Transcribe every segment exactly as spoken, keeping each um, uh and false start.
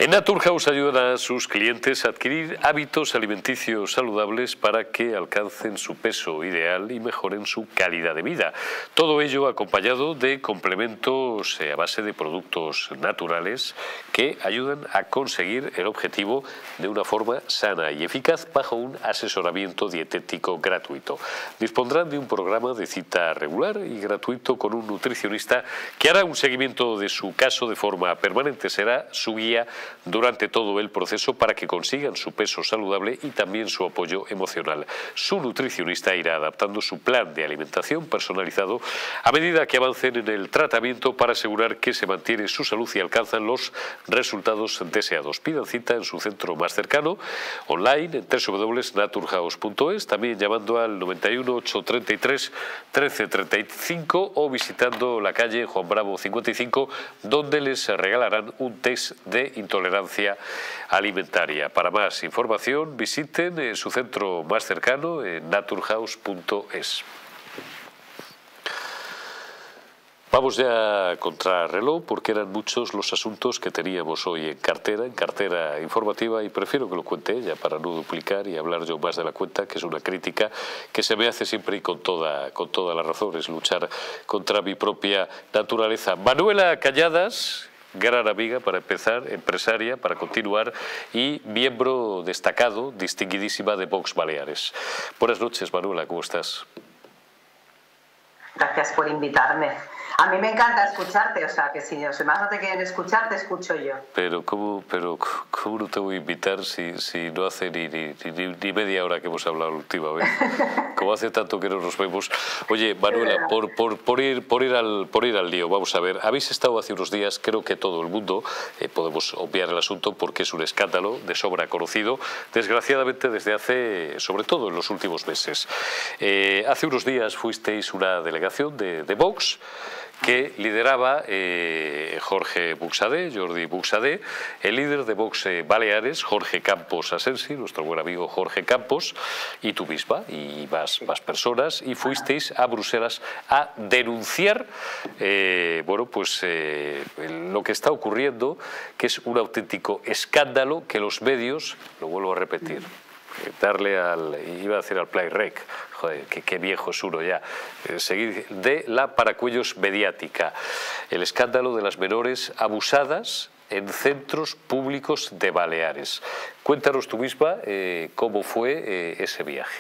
En Naturhaus ayudan a sus clientes a adquirir hábitos alimenticios saludables para que alcancen su peso ideal y mejoren su calidad de vida. Todo ello acompañado de complementos a base de productos naturales que ayudan a conseguir el objetivo de una forma sana y eficaz bajo un asesoramiento dietético gratuito. Dispondrán de un programa de cita regular y gratuito con un nutricionista que hará un seguimiento de su caso de forma permanente. Será su guía durante todo el proceso para que consigan su peso saludable y también su apoyo emocional. Su nutricionista irá adaptando su plan de alimentación personalizado a medida que avancen en el tratamiento para asegurar que se mantiene su salud y alcanzan los resultados deseados. Pidan cita en su centro más cercano, online en w w w punto naturhaus punto es, también llamando al noventa y uno, ochocientos treinta y tres, trece treinta y cinco o visitando la calle Juan Bravo cincuenta y cinco, donde les regalarán un test de intolerancia alimentaria. Para más información visiten su centro más cercano en naturhaus punto es. Vamos ya contra reloj porque eran muchos los asuntos que teníamos hoy en cartera, en cartera informativa, y prefiero que lo cuente ella para no duplicar y hablar yo más de la cuenta, que es una crítica que se me hace siempre y con toda, con toda la razón, es luchar contra mi propia naturaleza. Manuela Calladas, gran amiga para empezar, empresaria para continuar y miembro destacado, distinguidísima de Vox Baleares. Buenas noches, Manuela, ¿cómo estás? Gracias por invitarme. A mí me encanta escucharte, o sea, que si los demás no te quieren escuchar, te escucho yo. Pero ¿cómo, pero, ¿cómo no te voy a invitar si, si no hace ni, ni, ni, ni media hora que hemos hablado la última vez? Como hace tanto que no nos vemos. Oye, Manuela, por, por, por, ir, por, ir al, por ir al lío, vamos a ver. Habéis estado hace unos días, creo que todo el mundo, eh, podemos obviar el asunto porque es un escándalo de sobra conocido, desgraciadamente desde hace, sobre todo en los últimos meses. Eh, hace unos días fuisteis una delegación de, de Vox, que lideraba eh, Jorge Buxadé, Jordi Buxadé, el líder de Vox eh, Baleares, Jorge Campos Asensi, nuestro buen amigo Jorge Campos, y tú misma, y más, más personas, y fuisteis a Bruselas a denunciar eh, bueno, pues, eh, lo que está ocurriendo, que es un auténtico escándalo que los medios, lo vuelvo a repetir, darle al, iba a decir al play rec, joder, qué, qué viejo es uno ya, eh, seguir de la paracuellos mediática, el escándalo de las menores abusadas en centros públicos de Baleares. Cuéntanos tú misma eh, cómo fue eh, ese viaje.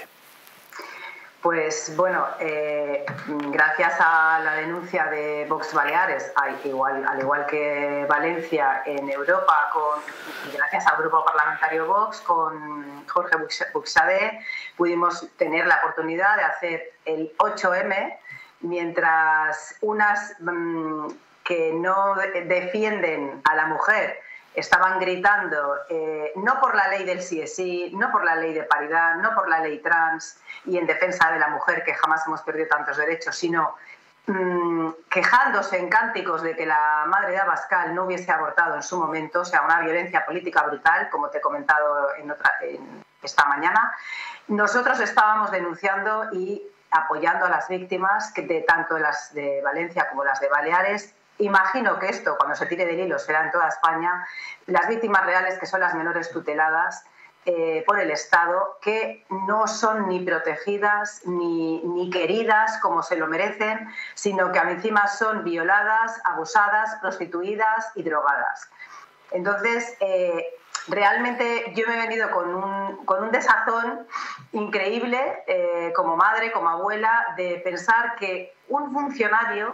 Pues bueno, eh, gracias a la denuncia de Vox Baleares, al igual, al igual que Valencia en Europa, con, gracias al grupo parlamentario Vox, con Jorge Buxadé, pudimos tener la oportunidad de hacer el ocho eme, mientras unas mmm, que no defienden a la mujer estaban gritando eh, no por la ley del sí es sí, no por la ley de paridad, no por la ley trans y en defensa de la mujer, que jamás hemos perdido tantos derechos, sino mmm, quejándose en cánticos de que la madre de Abascal no hubiese abortado en su momento, o sea, una violencia política brutal, como te he comentado en otra, en esta mañana. Nosotros estábamos denunciando y apoyando a las víctimas, que de tanto las de Valencia como las de Baleares. Imagino que esto, cuando se tire del hilo, será en toda España. Las víctimas reales, que son las menores tuteladas eh, por el Estado, que no son ni protegidas ni, ni queridas como se lo merecen, sino que encima son violadas, abusadas, prostituidas y drogadas. Entonces, eh, realmente yo me he venido con un, con un desazón increíble, eh, como madre, como abuela, de pensar que un funcionario,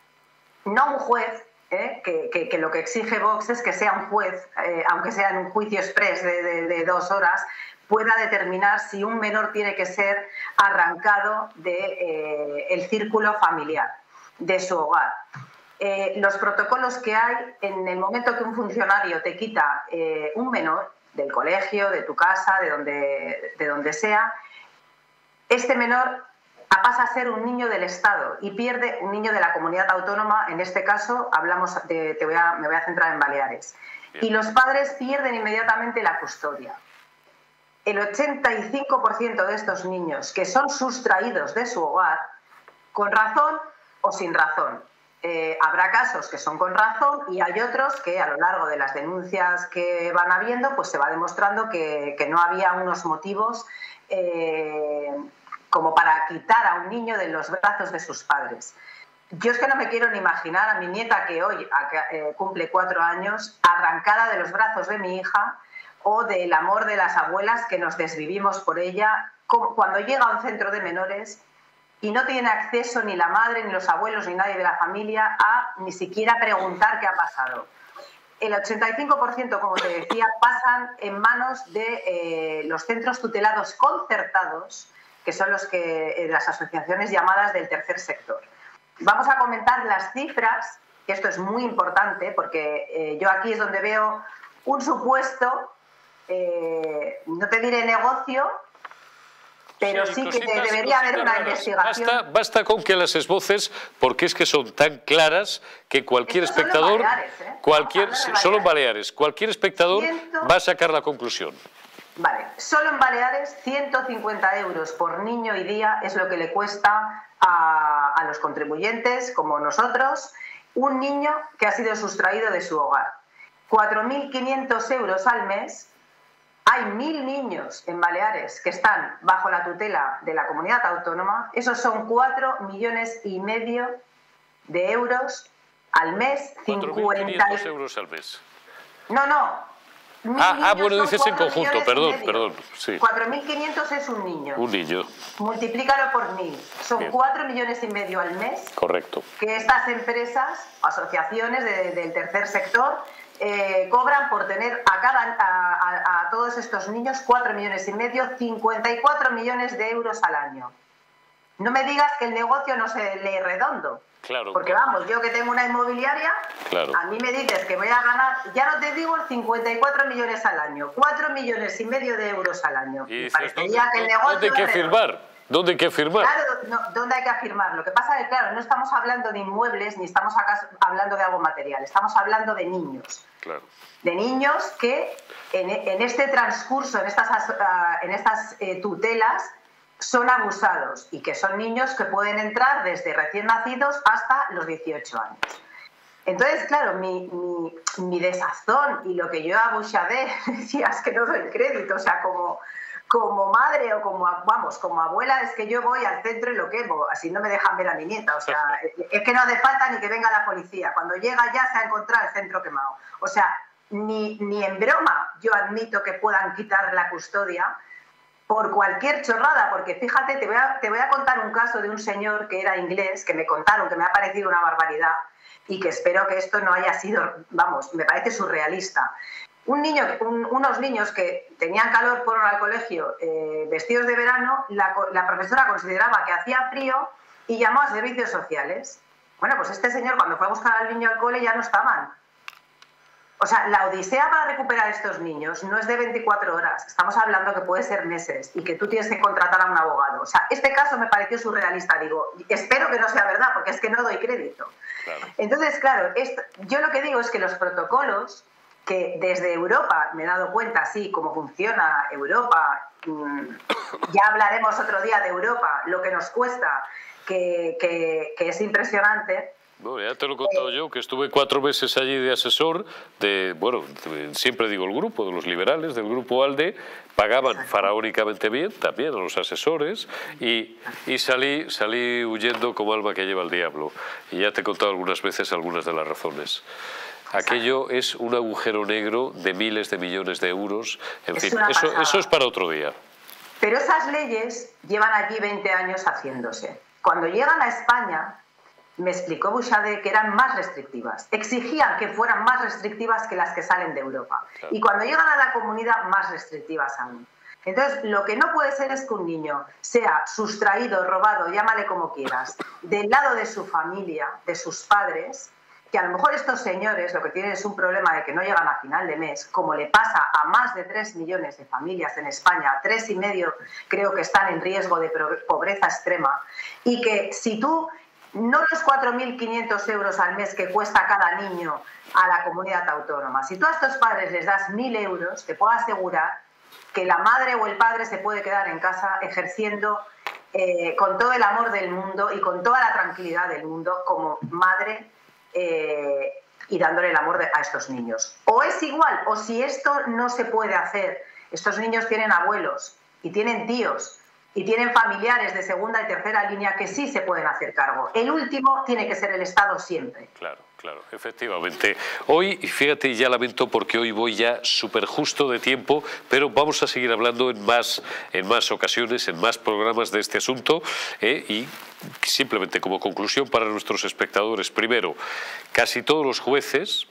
no un juez, ¿eh? que, que, que lo que exige Vox es que sea un juez, eh, aunque sea en un juicio exprés de, de, de dos horas, pueda determinar si un menor tiene que ser arrancado del de, eh, círculo familiar, de su hogar. Eh, los protocolos que hay en el momento que un funcionario te quita eh, un menor del colegio, de tu casa, de donde, de donde sea, este menor pasa a ser un niño del Estado y pierde un niño de la comunidad autónoma. En este caso hablamos de, te voy a, me voy a centrar en Baleares. Y los padres pierden inmediatamente la custodia. El ochenta y cinco por ciento de estos niños que son sustraídos de su hogar, con razón o sin razón, Eh, habrá casos que son con razón y hay otros que a lo largo de las denuncias que van habiendo pues se va demostrando que, que no había unos motivos eh, como para quitar a un niño de los brazos de sus padres. Yo es que no me quiero ni imaginar a mi nieta que hoy eh, cumple cuatro años arrancada de los brazos de mi hija o del amor de las abuelas que nos desvivimos por ella cuando llega a un centro de menores y no tiene acceso ni la madre, ni los abuelos, ni nadie de la familia a ni siquiera preguntar qué ha pasado. El ochenta y cinco por ciento, como te decía, pasan en manos de eh, los centros tutelados concertados, que son los que eh, las asociaciones llamadas del tercer sector. Vamos a comentar las cifras, que esto es muy importante, porque eh, yo aquí es donde veo un supuesto, eh, no te diré negocio, pero sí, sí que cositas, debería haber una raras. investigación. Basta, basta con que las esvoces, porque es que son tan claras que cualquier Esto espectador, Baleares, ¿eh? cualquier, solo en Baleares, cualquier espectador Ciento... va a sacar la conclusión. Vale, solo en Baleares ciento cincuenta euros por niño y día es lo que le cuesta a, a los contribuyentes, como nosotros, un niño que ha sido sustraído de su hogar. cuatro mil quinientos euros al mes. Hay mil niños en Baleares que están bajo la tutela de la comunidad autónoma. Esos son cuatro millones y medio de euros al mes. cuatro mil quinientos euros al mes. No, no. Ah, ah, bueno, dices en conjunto, perdón, perdón. Sí. cuatro mil quinientos es un niño. Un niño. Multiplícalo por mil. Son Bien. cuatro millones y medio al mes. Correcto. Que estas empresas, asociaciones de, del tercer sector, Eh, cobran por tener a, cada, a, a, a todos estos niños cuatro millones y medio, cincuenta y cuatro millones de euros al año. No me digas que el negocio no se lee redondo. Claro. Porque claro. vamos, yo que tengo una inmobiliaria, claro. a mí me dices que voy a ganar, ya no te digo cincuenta y cuatro millones al año, cuatro millones y medio de euros al año. Y dices, parecería ¿dónde, que el negocio ¿dónde hay que firmar? ¿Dónde hay que firmar? Claro, no, ¿dónde hay que afirmar? Lo que pasa es que, claro, no estamos hablando de inmuebles ni estamos acá hablando de algo material, estamos hablando de niños. Claro. De niños que en, en este transcurso, en estas, en estas eh, tutelas, son abusados y que son niños que pueden entrar desde recién nacidos hasta los dieciocho años. Entonces, claro, mi, mi, mi desazón y lo que yo a Bouchardet decía es que no doy crédito, o sea, como... como madre o como, vamos, como abuela es que yo voy al centro y lo quemo, así no me dejan ver a mi nieta, o sea, es que no hace falta ni que venga la policía, cuando llega ya se ha encontrado el centro quemado. O sea, ni, ni en broma yo admito que puedan quitar la custodia por cualquier chorrada, porque fíjate, te voy a, te voy a contar un caso de un señor que era inglés, que me contaron, que me ha parecido una barbaridad y que espero que esto no haya sido, vamos, me parece surrealista. Un niño, un, unos niños que tenían calor fueron al colegio eh, vestidos de verano, la, la profesora consideraba que hacía frío y llamó a servicios sociales. Bueno, pues este señor cuando fue a buscar al niño al cole ya no estaban. O sea, la odisea para recuperar a estos niños no es de veinticuatro horas, estamos hablando que puede ser meses y que tú tienes que contratar a un abogado. O sea, este caso me pareció surrealista, digo, espero que no sea verdad porque es que no doy crédito. Claro. Entonces, claro, esto, yo lo que digo es que los protocolos que desde Europa, me he dado cuenta así cómo funciona Europa, ya hablaremos otro día de Europa, lo que nos cuesta, que, que, que es impresionante. Bueno, ya te lo he contado eh, yo, que estuve cuatro meses allí de asesor, de, bueno, de, siempre digo el grupo, de los liberales, del grupo ALDE, pagaban exacto. faraónicamente bien, también a los asesores, y, y salí, salí huyendo como alma que lleva el diablo. Y ya te he contado algunas veces algunas de las razones. Aquello es un agujero negro de miles de millones de euros. En es fin, eso, eso es para otro día. Pero esas leyes llevan allí veinte años haciéndose. Cuando llegan a España, me explicó Bouchardet que eran más restrictivas. Exigían que fueran más restrictivas que las que salen de Europa. Claro. Y cuando llegan a la comunidad, más restrictivas aún. Entonces, lo que no puede ser es que un niño sea sustraído, robado, llámale como quieras, del lado de su familia, de sus padres, que a lo mejor estos señores lo que tienen es un problema de que no llegan a final de mes, como le pasa a más de tres millones de familias en España, tres y medio creo que están en riesgo de pobreza extrema, y que si tú, no los cuatro mil quinientos euros al mes que cuesta cada niño a la comunidad autónoma, si tú a estos padres les das mil euros, te puedo asegurar que la madre o el padre se puede quedar en casa ejerciendo eh, con todo el amor del mundo y con toda la tranquilidad del mundo como madre eh, y dándole el amor de, a estos niños. O es igual, o si esto no se puede hacer, estos niños tienen abuelos y tienen tíos y tienen familiares de segunda y tercera línea que sí se pueden hacer cargo. El último tiene que ser el Estado siempre. Claro. Claro, efectivamente. Hoy, fíjate, ya lamento porque hoy voy ya súper justo de tiempo, pero vamos a seguir hablando en más, en más ocasiones, en más programas de este asunto, eh, y simplemente como conclusión para nuestros espectadores, primero, casi todos los jueces,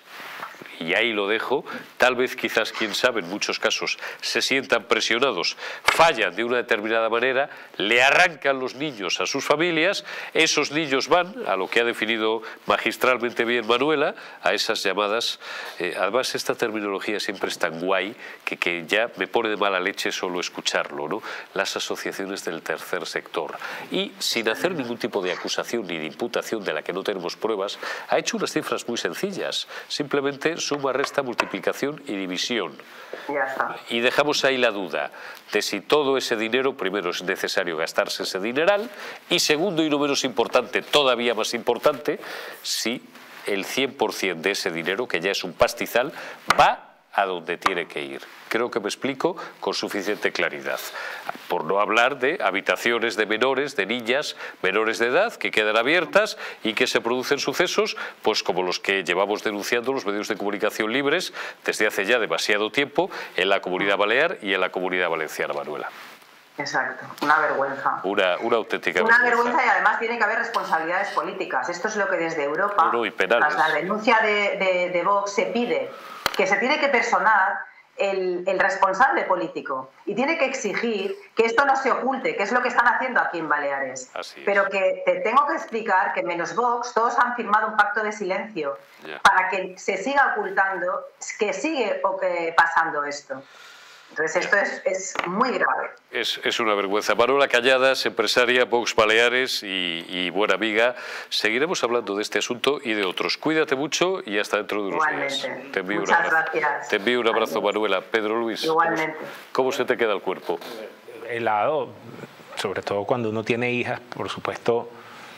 y ahí lo dejo, tal vez quizás, quién sabe, en muchos casos se sientan presionados, fallan de una determinada manera, le arrancan los niños a sus familias, esos niños van a lo que ha definido magistralmente bien Manuela, a esas llamadas, eh, además esta terminología siempre es tan guay que, que ya me pone de mala leche solo escucharlo, ¿no? Las asociaciones del tercer sector, y sin hacer ningún tipo de acusación ni de imputación de la que no tenemos pruebas, ha hecho unas cifras muy sencillas, simplemente suma, resta, multiplicación y división. Ya está. Y dejamos ahí la duda de si todo ese dinero, primero es necesario gastarse ese dineral, y segundo y no menos importante, todavía más importante, si el cien por cien de ese dinero, que ya es un pastizal, va a donde tiene que ir. Creo que me explico con suficiente claridad. Por no hablar de habitaciones de menores, de niñas menores de edad que quedan abiertas y que se producen sucesos pues como los que llevamos denunciando los medios de comunicación libres desde hace ya demasiado tiempo en la Comunidad Balear y en la Comunidad Valenciana, Manuela. Exacto, una vergüenza. Una, una auténtica una vergüenza. vergüenza y además tiene que haber responsabilidades políticas. Esto es lo que desde Europa, no, no, y penales. tras la denuncia de, de, de Vox, se pide, que se tiene que personar el, el responsable político y tiene que exigir que esto no se oculte, que es lo que están haciendo aquí en Baleares. Así es. Pero que te tengo que explicar que menos Vox, todos han firmado un pacto de silencio yeah. para que se siga ocultando, que sigue o que pasando esto. Entonces esto es, es muy grave. Es, es una vergüenza. Manuela Cañadas, empresaria, Vox Baleares y, y buena amiga. Seguiremos hablando de este asunto y de otros. Cuídate mucho y hasta dentro de unos Igualmente. días. Te envío Muchas un abrazo. gracias. Te envío un abrazo, Manuela. Pedro Luis, Igualmente. ¿cómo, cómo se te queda el cuerpo? Helado, sobre todo cuando uno tiene hijas, por supuesto,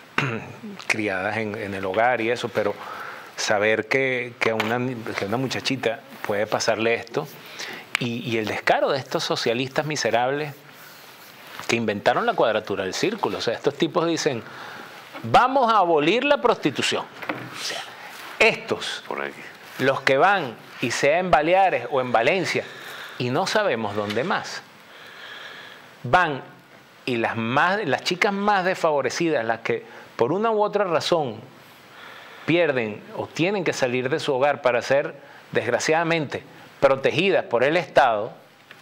criadas en, en el hogar y eso, pero saber que, que, a una, que a una muchachita puede pasarle esto. Y, y el descaro de estos socialistas miserables que inventaron la cuadratura del círculo. O sea, estos tipos dicen, vamos a abolir la prostitución. O sea, estos, Por aquí. los que van, y sea en Baleares o en Valencia, y no sabemos dónde más, van y las, más, las chicas más desfavorecidas, las que por una u otra razón pierden o tienen que salir de su hogar para ser, desgraciadamente, protegidas por el Estado,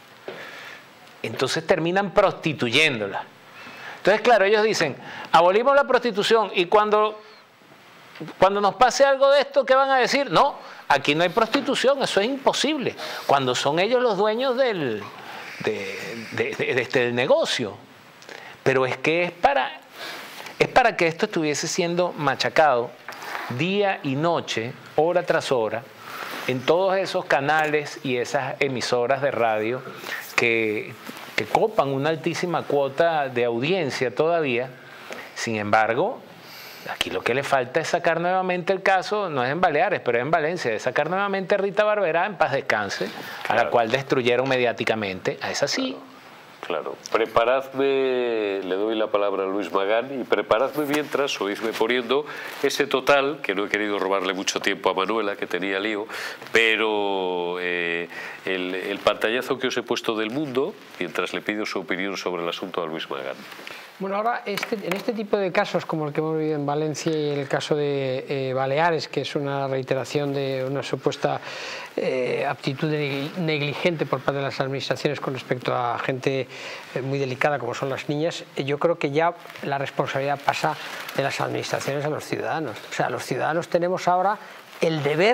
entonces terminan prostituyéndolas. Entonces, claro, ellos dicen, abolimos la prostitución y cuando, cuando nos pase algo de esto, ¿qué van a decir? No, aquí no hay prostitución, eso es imposible, cuando son ellos los dueños del, de, de, de, de este, del negocio. Pero es que es para, es para que esto estuviese siendo machacado día y noche, hora tras hora, en todos esos canales y esas emisoras de radio que, que copan una altísima cuota de audiencia todavía. Sin embargo, aquí lo que le falta es sacar nuevamente el caso, no es en Baleares, pero es en Valencia, es sacar nuevamente a Rita Barberá, en paz descanse, claro, a la cual destruyeron mediáticamente. A esa sí. Claro. Claro, preparadme, le doy la palabra a Luis Magán, y preparadme mientras, o idme poniendo ese total, que no he querido robarle mucho tiempo a Manuela, que tenía lío, pero eh, el, el pantallazo que os he puesto del Mundo, mientras le pido su opinión sobre el asunto a Luis Magán. Bueno, ahora este, en este tipo de casos como el que hemos vivido en Valencia y el caso de eh, Baleares, que es una reiteración de una supuesta eh, aptitud negligente por parte de las administraciones con respecto a gente eh, muy delicada como son las niñas, eh, yo creo que ya la responsabilidad pasa de las administraciones a los ciudadanos. O sea, los ciudadanos tenemos ahora el deber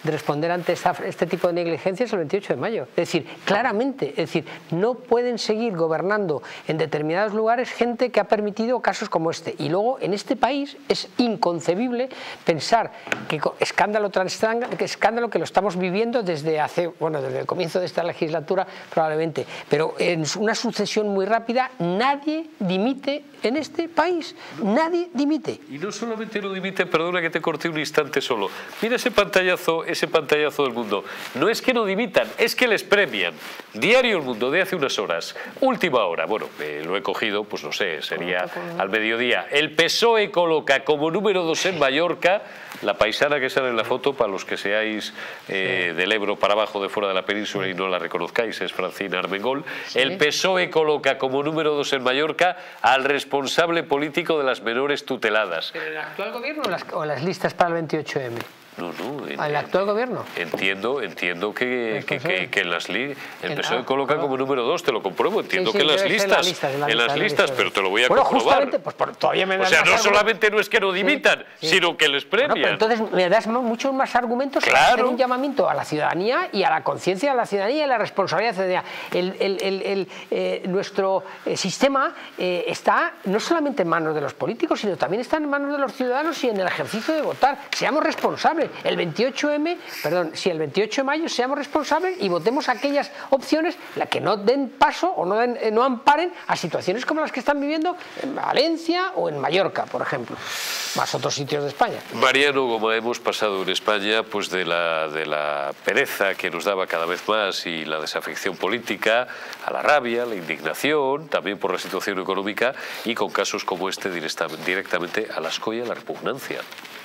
de responder ante esta, este tipo de negligencias el veintiocho de mayo. Es decir, claramente, es decir, no pueden seguir gobernando en determinados lugares gente que ha permitido casos como este. Y luego, en este país es inconcebible pensar que escándalo tras escándalo, que lo estamos viviendo desde hace, bueno, desde el comienzo de esta legislatura probablemente, pero en una sucesión muy rápida, nadie dimite en este país, nadie dimite. Y no solamente no dimite, perdona que te corté un instante solo, mira ese pantallazo, ese pantallazo del Mundo, no es que no dimitan, es que les premian. Diario El Mundo de hace unas horas, última hora, bueno, eh, lo he cogido, pues no sé, sería al mediodía. El P S O E coloca como número dos en Mallorca, la paisana que sale en la foto, para los que seáis eh, sí. del Ebro para abajo, de fuera de la península y no la reconozcáis, es Francina Armengol. Sí. El P S O E coloca como número dos en Mallorca al responsable político de las menores tuteladas. ¿Pero el actual gobierno o las, o las listas para el veintiocho eme? No, no. En, ¿Al actual gobierno? Entiendo, entiendo que, que, que, que en las li el P S O E ah, coloca no. como número dos, te lo compruebo. Entiendo sí, sí, que en las listas, la lista, en, la en las lista, listas, lista, pero te lo voy a bueno, comprobar. Justamente, pues por, todavía me o sea, no más solamente no es que no dimitan, sí, sí. sino que les premian. Bueno, pero entonces me das muchos más argumentos claro. para hacer un llamamiento a la ciudadanía y a la conciencia de la ciudadanía y a la responsabilidad de la ciudadanía. El, el, el, el, eh, nuestro eh, sistema eh, está no solamente en manos de los políticos, sino también está en manos de los ciudadanos y en el ejercicio de votar. Seamos responsables. El veintiocho eme, perdón, si el veintiocho de mayo seamos responsables y votemos aquellas opciones la que no den paso o no, den, no amparen a situaciones como las que están viviendo en Valencia o en Mallorca, por ejemplo, más otros sitios de España. Mariano, como hemos pasado en España, pues de la, de la pereza que nos daba cada vez más y la desafección política, a la rabia, la indignación, también por la situación económica y con casos como este directamente a la asco y a la repugnancia.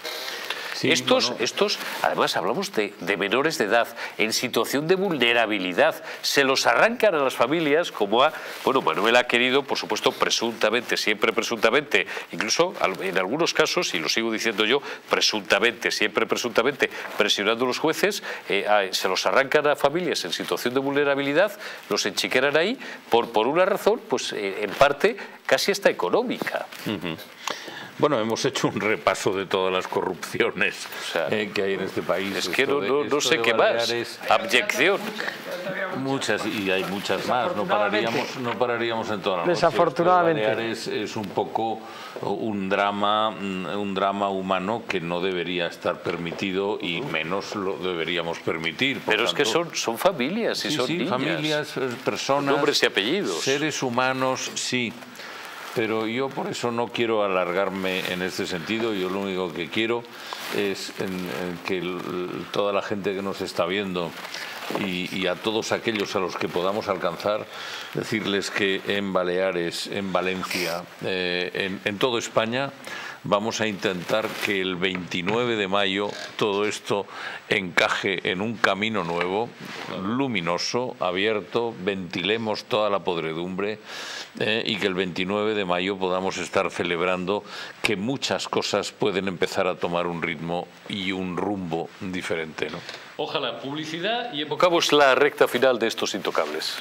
Sí, estos, bueno. estos, además hablamos de, de menores de edad en situación de vulnerabilidad, se los arrancan a las familias como ha, bueno, Manuel ha querido, por supuesto, presuntamente, siempre presuntamente, incluso en algunos casos, y lo sigo diciendo yo, presuntamente, siempre presuntamente, presionando a los jueces, eh, a, se los arrancan a familias en situación de vulnerabilidad, los enchiqueran ahí, por, por una razón, pues eh, en parte, casi hasta económica. Uh-huh. Bueno, hemos hecho un repaso de todas las corrupciones o sea, eh, que hay en este país. Es que no, de, no, no sé qué Baleares, más. Abyección. Muchas, y hay muchas más. No pararíamos, no pararíamos en toda la noche. Desafortunadamente. Baleares es un poco un drama, un drama humano que no debería estar permitido y menos lo deberíamos permitir. Por Pero tanto, es que son, son familias y sí, son sí, niñas. familias, personas, nombres y apellidos. Seres humanos, sí. Pero yo por eso no quiero alargarme en este sentido. Yo lo único que quiero es en, en que el, toda la gente que nos está viendo y, y a todos aquellos a los que podamos alcanzar, decirles que en Baleares, en Valencia, eh, en, en toda España, vamos a intentar que el veintinueve de mayo todo esto encaje en un camino nuevo, luminoso, abierto, ventilemos toda la podredumbre eh, y que el veintinueve de mayo podamos estar celebrando que muchas cosas pueden empezar a tomar un ritmo y un rumbo diferente, ¿no? Ojalá, publicidad y evocamos la recta final de estos intocables.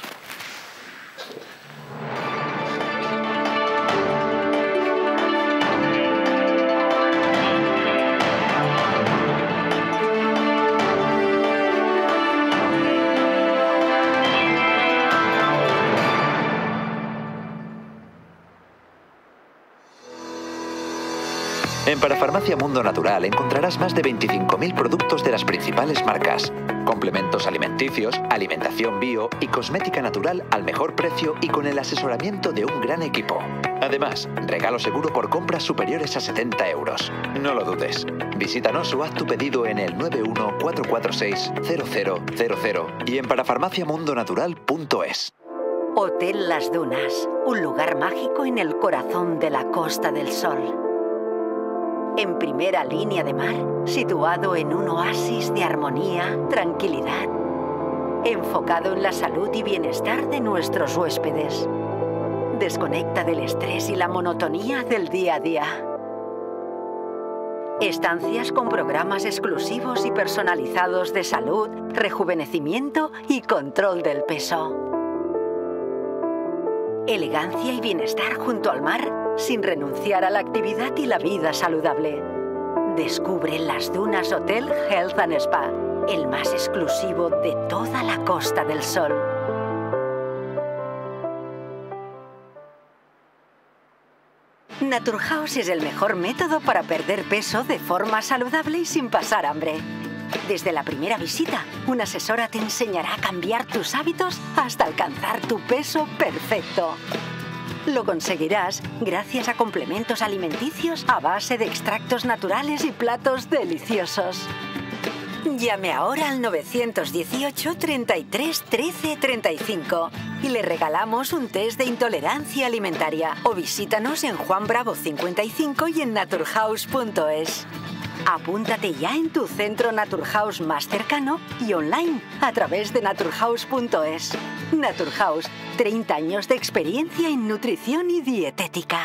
En Parafarmacia Mundo Natural encontrarás más de veinticinco mil productos de las principales marcas, complementos alimenticios, alimentación bio y cosmética natural al mejor precio y con el asesoramiento de un gran equipo. Además, regalo seguro por compras superiores a setenta euros. No lo dudes. Visítanos o haz tu pedido en el nueve uno cuatro cuatro seis cero cero cero cero y en parafarmacia mundo natural punto es. Hotel Las Dunas, un lugar mágico en el corazón de la Costa del Sol. En primera línea de mar, situado en un oasis de armonía, tranquilidad, enfocado en la salud y bienestar de nuestros huéspedes. Desconecta del estrés y la monotonía del día a día. Estancias con programas exclusivos y personalizados de salud, rejuvenecimiento y control del peso. Elegancia y bienestar junto al mar, sin renunciar a la actividad y la vida saludable. Descubre Las Dunas Hotel Health and Spa. el más exclusivo de toda la Costa del Sol. Naturhaus es el mejor método para perder peso de forma saludable y sin pasar hambre. Desde la primera visita, una asesora te enseñará a cambiar tus hábitos hasta alcanzar tu peso perfecto. Lo conseguirás gracias a complementos alimenticios a base de extractos naturales y platos deliciosos. Llame ahora al nueve uno ocho, treinta y tres, trece, treinta y cinco y le regalamos un test de intolerancia alimentaria. O visítanos en Juan Bravo cincuenta y cinco y en naturhaus punto es. Apúntate ya en tu centro Naturhaus más cercano y online a través de naturhaus punto es. Naturhaus, treinta años de experiencia en nutrición y dietética.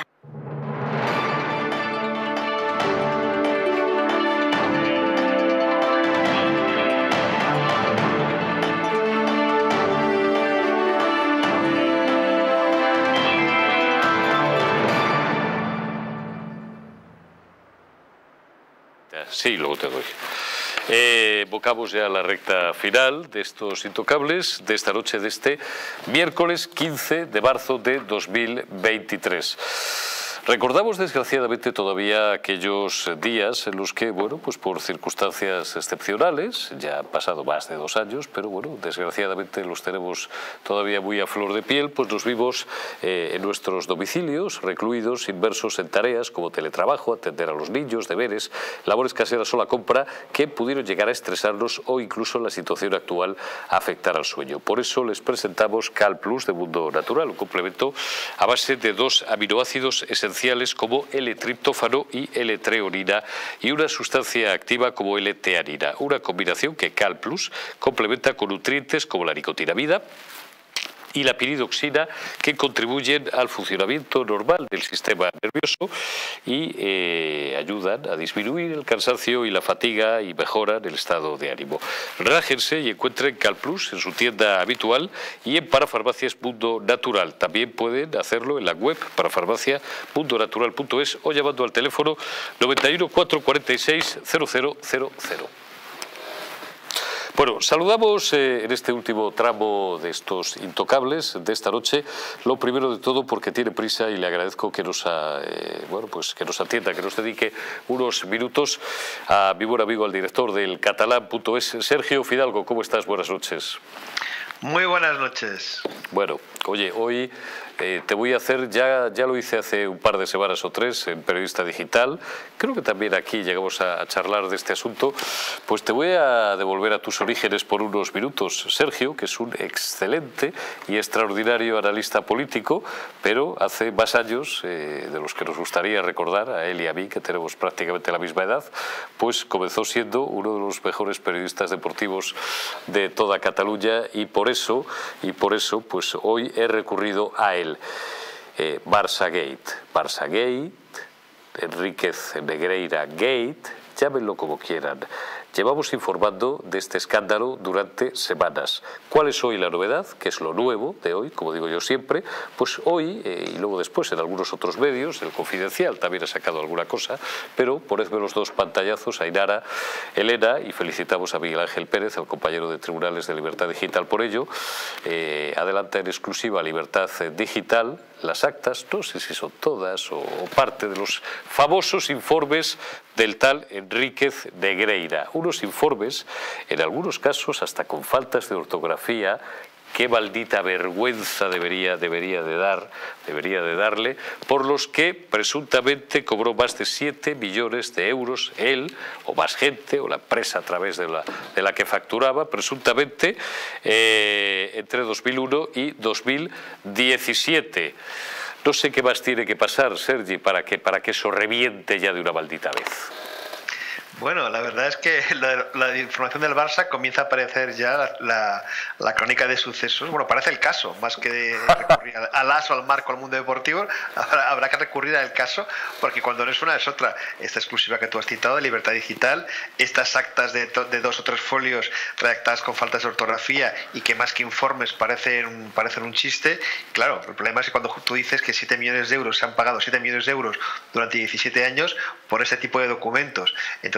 Sí, luego te doy. Eh, Bocamos ya a la recta final de estos intocables de esta noche, de este miércoles quince de marzo de dos mil veintitrés. Recordamos desgraciadamente todavía aquellos días en los que, bueno, pues por circunstancias excepcionales, ya han pasado más de dos años, pero bueno, desgraciadamente los tenemos todavía muy a flor de piel, pues nos vimos eh, en nuestros domicilios, recluidos, inmersos en tareas como teletrabajo, atender a los niños, deberes, labores caseras o la compra, que pudieron llegar a estresarnos o incluso en la situación actual afectar al sueño. Por eso les presentamos CalPlus de Mundo Natural, un complemento a base de dos aminoácidos esenciales como L-triptófano y L-treonina y una sustancia activa como L-teanina, una combinación que CalPlus complementa con nutrientes como la nicotinamida y la piridoxina, que contribuyen al funcionamiento normal del sistema nervioso y eh, ayudan a disminuir el cansancio y la fatiga y mejoran el estado de ánimo. Relájense y encuentren CalPlus en su tienda habitual y en Parafarmacias Mundo Natural. También pueden hacerlo en la web parafarmacia mundo natural punto es o llamando al teléfono noventa y uno, cuatrocientos cuarenta y seis, cero cero cero cero. Bueno, saludamos eh, en este último tramo de estos intocables de esta noche, lo primero de todo porque tiene prisa y le agradezco que nos, a, eh, bueno, pues que nos atienda, que nos dedique unos minutos a mi buen amigo, al director del catalán punto es, Sergio Fidalgo. ¿Cómo estás? Buenas noches. Muy buenas noches. Bueno, oye, hoy eh, te voy a hacer, ya, ya lo hice hace un par de semanas o tres en Periodista Digital, creo que también aquí llegamos a, a charlar de este asunto, pues te voy a devolver a tus orígenes por unos minutos. Sergio, que es un excelente y extraordinario analista político, pero hace más años eh, de los que nos gustaría recordar, a él y a mí, que tenemos prácticamente la misma edad, pues comenzó siendo uno de los mejores periodistas deportivos de toda Cataluña y por eso, y por eso pues hoy he recurrido a él. Eh, Barça Gate, Barça Gate, Enríquez Negreira Gate, llámenlo como quieran. Llevamos informando de este escándalo durante semanas. ¿Cuál es hoy la novedad? ¿Qué es lo nuevo de hoy? Como digo yo siempre, pues hoy eh, y luego después en algunos otros medios, el Confidencial también ha sacado alguna cosa, pero ponedme los dos pantallazos, Ainara, Elena, y felicitamos a Miguel Ángel Pérez, al compañero de Tribunales de Libertad Digital por ello. Eh, adelanta en exclusiva Libertad Digital las actas, no sé si son todas o, o parte de los famosos informes del tal Enríquez Negreira. Unos informes, en algunos casos hasta con faltas de ortografía. Qué maldita vergüenza debería, debería, de dar, debería de darle, por los que presuntamente cobró más de siete millones de euros él, o más gente, o la empresa a través de la, de la que facturaba, presuntamente, eh, entre dos mil uno y dos mil diecisiete. No sé qué más tiene que pasar, Sergi, para que, para que eso reviente ya de una maldita vez. Bueno, la verdad es que la, la información del Barça comienza a aparecer ya la, la, la crónica de sucesos. Bueno, parece el caso, más que de recurrir al, al as o al marco al mundo deportivo, habrá, habrá que recurrir al caso, porque cuando no es una es otra. Esta exclusiva que tú has citado de Libertad Digital, estas actas de, de dos o tres folios redactadas con faltas de ortografía y que más que informes parecen, parecen un chiste. Claro, el problema es que cuando tú dices que siete millones de euros se han pagado siete millones de euros durante diecisiete años por este tipo de documentos, entonces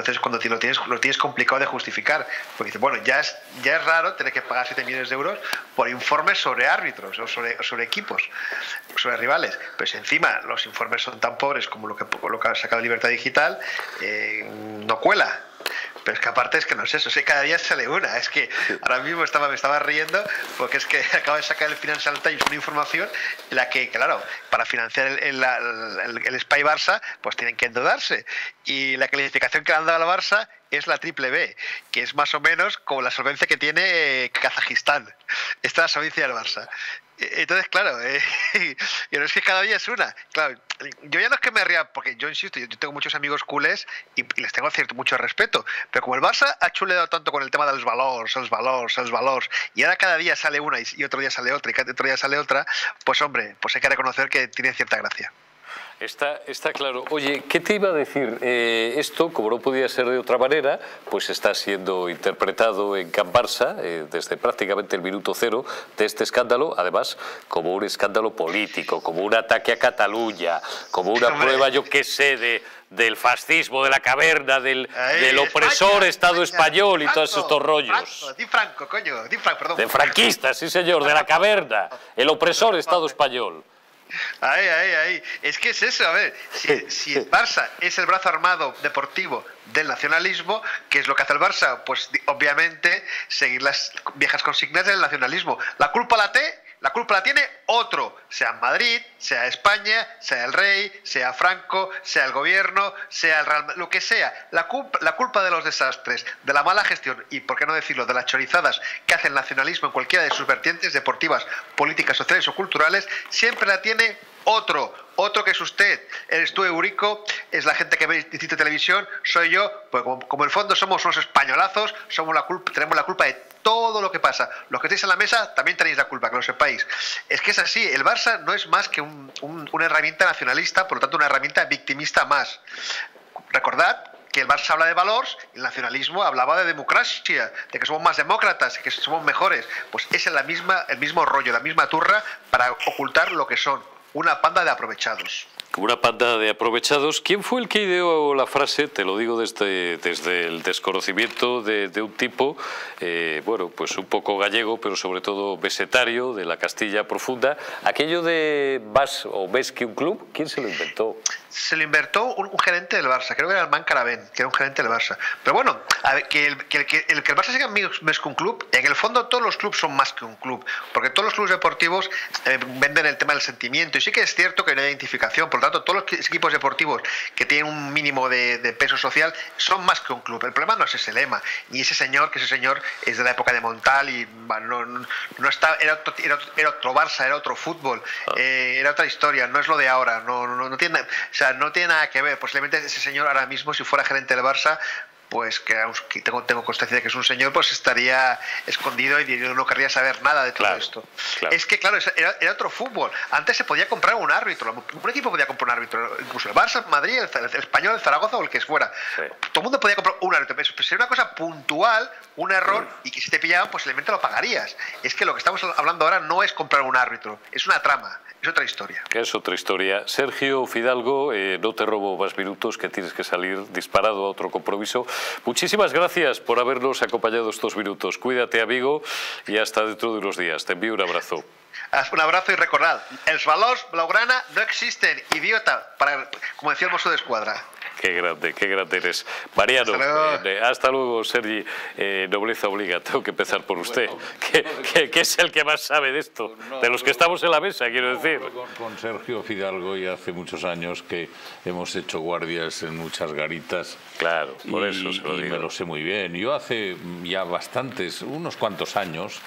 entonces es cuando lo tienes, lo tienes complicado de justificar. Porque dices, bueno, ya es, ya es raro tener que pagar siete millones de euros por informes sobre árbitros o sobre, sobre equipos, sobre rivales. Pero si encima los informes son tan pobres como lo que, lo que ha sacado Libertad Digital, eh, no cuela. Pero es que aparte es que no es eso, es que cada día sale una. Es que ahora mismo estaba, me estaba riendo porque es que acaba de sacar el Financial Times una información en la que, claro, para financiar el, el, el, el Spy Barça, pues tienen que endeudarse. Y la calificación que le han dado al Barça es la triple B, que es más o menos como la solvencia que tiene Kazajistán. Esta es la solvencia del Barça. Entonces, claro, eh, pero es que cada día es una. Claro, yo ya no es que me ría, porque yo insisto, yo tengo muchos amigos culés y, y les tengo cierto mucho respeto, pero como el Barça ha chuleado tanto con el tema de los valores, los valores, los valores, y ahora cada día sale una y otro día sale otra y cada otro día sale otra, pues hombre, pues hay que reconocer que tiene cierta gracia. Está, está claro. Oye, ¿qué te iba a decir? Eh, esto, como no podía ser de otra manera, pues está siendo interpretado en Can Barça eh, desde prácticamente el minuto cero de este escándalo, además como un escándalo político, como un ataque a Cataluña, como una prueba, yo qué sé, de... del fascismo, de la caverna, del, Ahí, del opresor España, Estado España, español Franco, y todos estos rollos. Franco, di Franco, coño, di Franco, perdón. De franquistas, sí señor, de la caverna, el opresor Estado español. Ahí, ahí, ahí. Es que es eso, a ver, si, si el Barça es el brazo armado deportivo del nacionalismo, ¿qué es lo que hace el Barça? Pues obviamente seguir las viejas consignas del nacionalismo. La culpa la te, la culpa la tiene otro, sea Madrid, sea España, sea el rey, sea Franco, sea el gobierno, sea el Real, lo que sea. La culpa, la culpa de los desastres, de la mala gestión y, por qué no decirlo, de las chorizadas que hace el nacionalismo en cualquiera de sus vertientes deportivas, políticas, sociales o culturales, siempre la tiene otro, otro que es usted. Eres tú, Eurico, es la gente que ve distinta televisión, soy yo, pues como, como en el fondo somos unos españolazos, somos la culpa, tenemos la culpa de todo lo que pasa. Los que estáis en la mesa también tenéis la culpa, que lo sepáis. Es que es así, el Barça no es más que un, un, una herramienta nacionalista, por lo tanto una herramienta victimista más. Recordad que el Barça habla de valores, el nacionalismo hablaba de democracia, de que somos más demócratas, que somos mejores. Pues es la misma, el mismo rollo, la misma turra para ocultar lo que son. Una panda de aprovechados. Como una panda de aprovechados. ¿Quién fue el que ideó la frase? Te lo digo desde, desde el desconocimiento de, de un tipo, eh, bueno, pues un poco gallego, pero sobre todo besetario, de la Castilla profunda. Aquello de vas o ves que un club, ¿quién se lo inventó? Se lo inventó un, un gerente del Barça, creo que era el Man Caravén, que era un gerente del Barça. Pero bueno, a ver, que, el, que, el, que, el que el Barça sea más que un club, en el fondo todos los clubes son más que un club, porque todos los clubes deportivos eh, venden el tema del sentimiento, y sí que es cierto que no hay identificación, por lo tanto todos los equipos deportivos que tienen un mínimo de, de peso social son más que un club. El problema no es ese lema, ni ese señor, que ese señor es de la época de Montal y bueno, no, no está, era, otro, era, otro, era otro Barça, era otro fútbol, eh, era otra historia, no es lo de ahora, no, no, no tiene... O sea, no tiene nada que ver. Posiblemente ese señor ahora mismo, si fuera gerente del Barça, pues que tengo, tengo constancia de que es un señor, pues estaría escondido y no querría saber nada de todo claro, esto. Claro. Es que, claro, era, era otro fútbol. Antes se podía comprar un árbitro, un equipo podía comprar un árbitro, incluso el Barça, el Madrid, el, el Español, el Zaragoza o el que fuera. Sí. Todo el mundo podía comprar un árbitro. Pero si era una cosa puntual, un error, sí. y que si te pillaban, posiblemente lo pagarías. Es que lo que estamos hablando ahora no es comprar un árbitro, es una trama. Es otra historia. Es otra historia. Sergio Fidalgo, eh, no te robo más minutos, que tienes que salir disparado a otro compromiso. Muchísimas gracias por habernos acompañado estos minutos. Cuídate, amigo, y hasta dentro de unos días. Te envío un abrazo. Un abrazo y recordad, els valors blaugrana no existen, idiota, para, como decía el mozo de escuadra. Qué grande, qué grande eres. Mariano, hasta luego, eh, hasta luego Sergi. Eh, nobleza obliga, tengo que empezar por usted, bueno, que, que, que es el que más sabe de esto, no, de los que estamos en la mesa, quiero decir. Con, con Sergio Fidalgo ya hace muchos años que hemos hecho guardias en muchas garitas. Claro, por y, eso se lo y digo. me lo sé muy bien. Yo hace ya bastantes, unos cuantos años,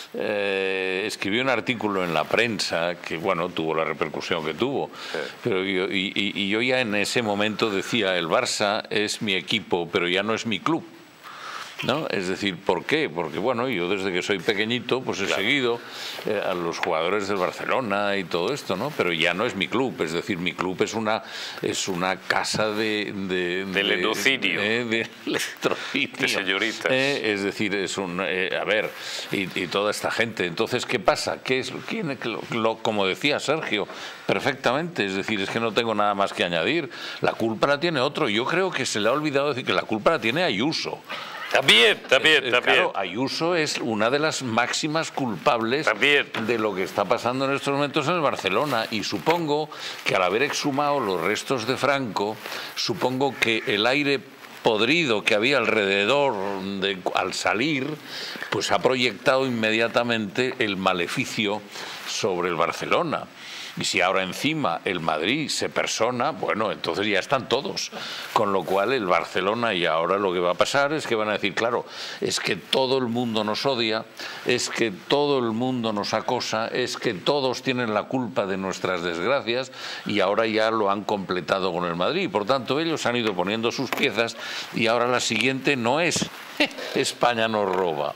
Eh, escribí un artículo en la prensa que, bueno, tuvo la repercusión que tuvo, sí. pero yo, y, y yo ya en ese momento decía, el Barça es mi equipo, pero ya no es mi club. ¿no? Es decir, ¿por qué? Porque, bueno, yo desde que soy pequeñito pues he claro. seguido eh, a los jugadores del Barcelona y todo esto, ¿no? Pero ya no es mi club, es decir, mi club es una es una casa de... De, de lenocinio. De, de, de, de señoritas. Eh, es decir, es un... Eh, a ver, y, y toda esta gente. Entonces, ¿qué pasa? ¿Qué es, quién, lo, lo, como decía Sergio, perfectamente, es decir, es que no tengo nada más que añadir. La culpa la tiene otro. Yo creo que se le ha olvidado decir que la culpa la tiene Ayuso. También, también, es, es, también. Claro, Ayuso es una de las máximas culpables también. de lo que está pasando en estos momentos en el Barcelona. Y supongo que al haber exhumado los restos de Franco, supongo que el aire podrido que había alrededor de, al salir, pues ha proyectado inmediatamente el maleficio sobre el Barcelona. Y si ahora encima el Madrid se persona, bueno, entonces ya están todos. Con lo cual el Barcelona, y ahora lo que va a pasar es que van a decir, claro, es que todo el mundo nos odia, es que todo el mundo nos acosa, es que todos tienen la culpa de nuestras desgracias, y ahora ya lo han completado con el Madrid. Por tanto, ellos han ido poniendo sus piezas y ahora la siguiente no es España nos roba.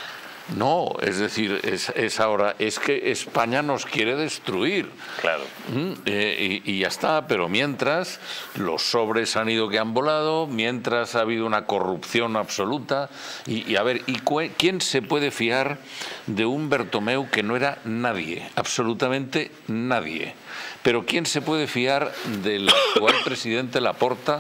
No, es decir, es, es ahora, es que España nos quiere destruir. Claro. ¿Mm? Eh, y, y ya está, pero mientras los sobres han ido que han volado, mientras ha habido una corrupción absoluta, y, y a ver, ¿y quién se puede fiar de un Bertomeu que no era nadie, absolutamente nadie? Pero ¿quién se puede fiar del actual presidente Laporta,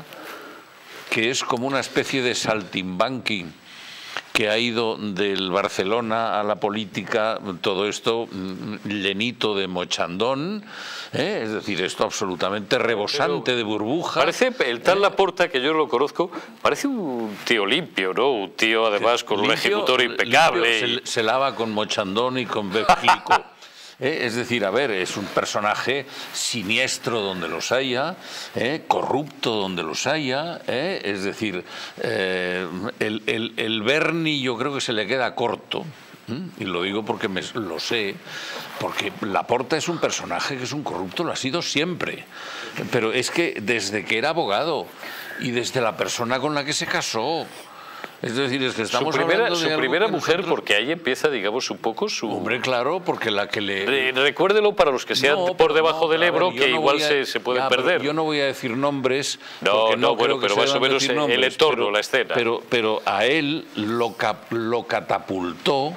que es como una especie de saltimbanqui, que ha ido del Barcelona a la política, todo esto llenito de mochandón, ¿eh? Es decir, esto absolutamente rebosante Pero de burbuja. Parece, el tal Laporta, que yo lo conozco, parece un tío limpio, ¿no? Un tío además con limpio, un ejecutor impecable. Limpio, se, se lava con mochandón y con bepílico. Eh, es decir, a ver, es un personaje siniestro donde los haya, eh, corrupto donde los haya, eh, es decir, eh, el, el, el Berni yo creo que se le queda corto, ¿eh? Y lo digo porque me, lo sé, porque Laporta es un personaje que es un corrupto, lo ha sido siempre, pero es que desde que era abogado y desde la persona con la que se casó. Es decir, es que estamos su primera, hablando de su primera mujer, nosotros... porque ahí empieza, digamos, un poco su... Hombre, claro, porque la que le... Re, recuérdelo para los que sean no, por debajo no, del Ebro, ver, que no igual a... se, se pueden ya, perder. Yo no voy a decir nombres... No, no, no bueno, pero más o menos el nombres, entorno, pero, la escena. Pero, pero a él lo, cap, lo catapultó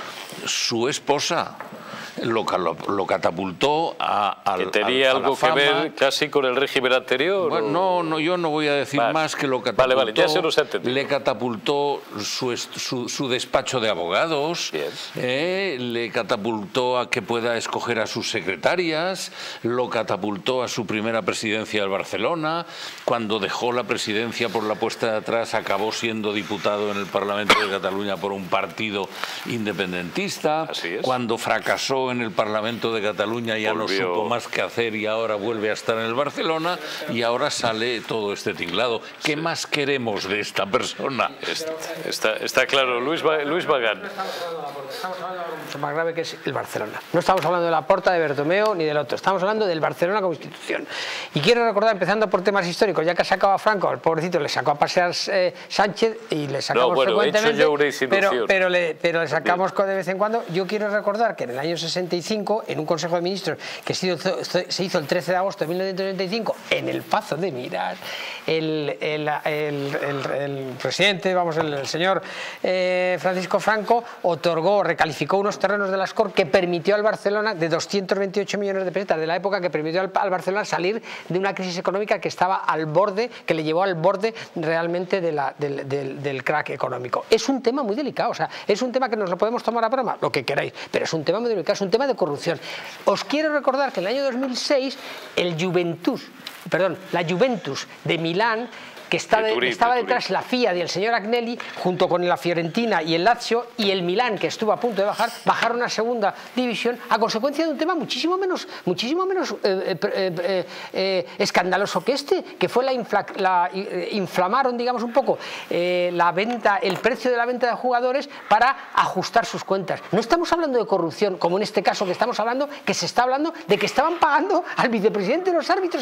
su esposa. Lo, lo, lo catapultó a, a, que tenía a, a algo la fama. Que ver casi con el régimen anterior. Bueno, no, no, yo no voy a decir vale. más que lo catapultó. Vale, vale, ya se nos ha entendido. Le catapultó su, su, su despacho de abogados, eh, le catapultó a que pueda escoger a sus secretarias, lo catapultó a su primera presidencia del Barcelona. Cuando dejó la presidencia por la puesta de atrás, acabó siendo diputado en el Parlamento de Cataluña por un partido independentista. Así es. Cuando fracasó en el Parlamento de Cataluña ya Volvió. no supo más que hacer y ahora vuelve a estar en el Barcelona y ahora sale todo este tinglado. ¿Qué sí. más queremos de esta persona? Está, está, está claro. Luis, Luis Bagán. Estamos hablando de algo mucho más grave que es el Barcelona. No estamos hablando de Laporta, de Bertomeu ni del otro. Estamos hablando del Barcelona como institución. Y quiero recordar, empezando por temas históricos, ya que ha sacado a Franco, al pobrecito le sacó a pasear eh, Sánchez y le sacamos no, bueno, frecuentemente, he pero, pero, le, pero le sacamos de vez en cuando. Yo quiero recordar que en el año sesenta y cinco, en un Consejo de Ministros que se hizo, se hizo el trece de agosto de mil novecientos setenta y cinco en el Pazo de Miras, el, el, el, el, el presidente, vamos, el, el señor eh, Francisco Franco otorgó, recalificó unos terrenos de las Corts que permitió al Barcelona, de doscientos veintiocho millones de pesetas de la época, que permitió al, al Barcelona salir de una crisis económica que estaba al borde, que le llevó al borde realmente de la, del, del, del crack económico. Es un tema muy delicado, o sea, es un tema que nos lo podemos tomar a broma, lo que queráis, pero es un tema muy delicado, es un tema de corrupción. Os quiero recordar que en el año dos mil seis el Juventus, perdón, la Juventus de Milán, que está de, Turín, estaba de detrás la Fiat y el señor Agnelli, junto con la Fiorentina y el Lazio, y el Milán, que estuvo a punto de bajar, bajaron a segunda división a consecuencia de un tema muchísimo menos, muchísimo menos eh, eh, eh, eh, escandaloso que este, que fue la, infla, la eh, inflamaron, digamos, un poco eh, la venta, el precio de la venta de jugadores para ajustar sus cuentas. No estamos hablando de corrupción, como en este caso que estamos hablando, que se está hablando de que estaban pagando al vicepresidente de los árbitros españoles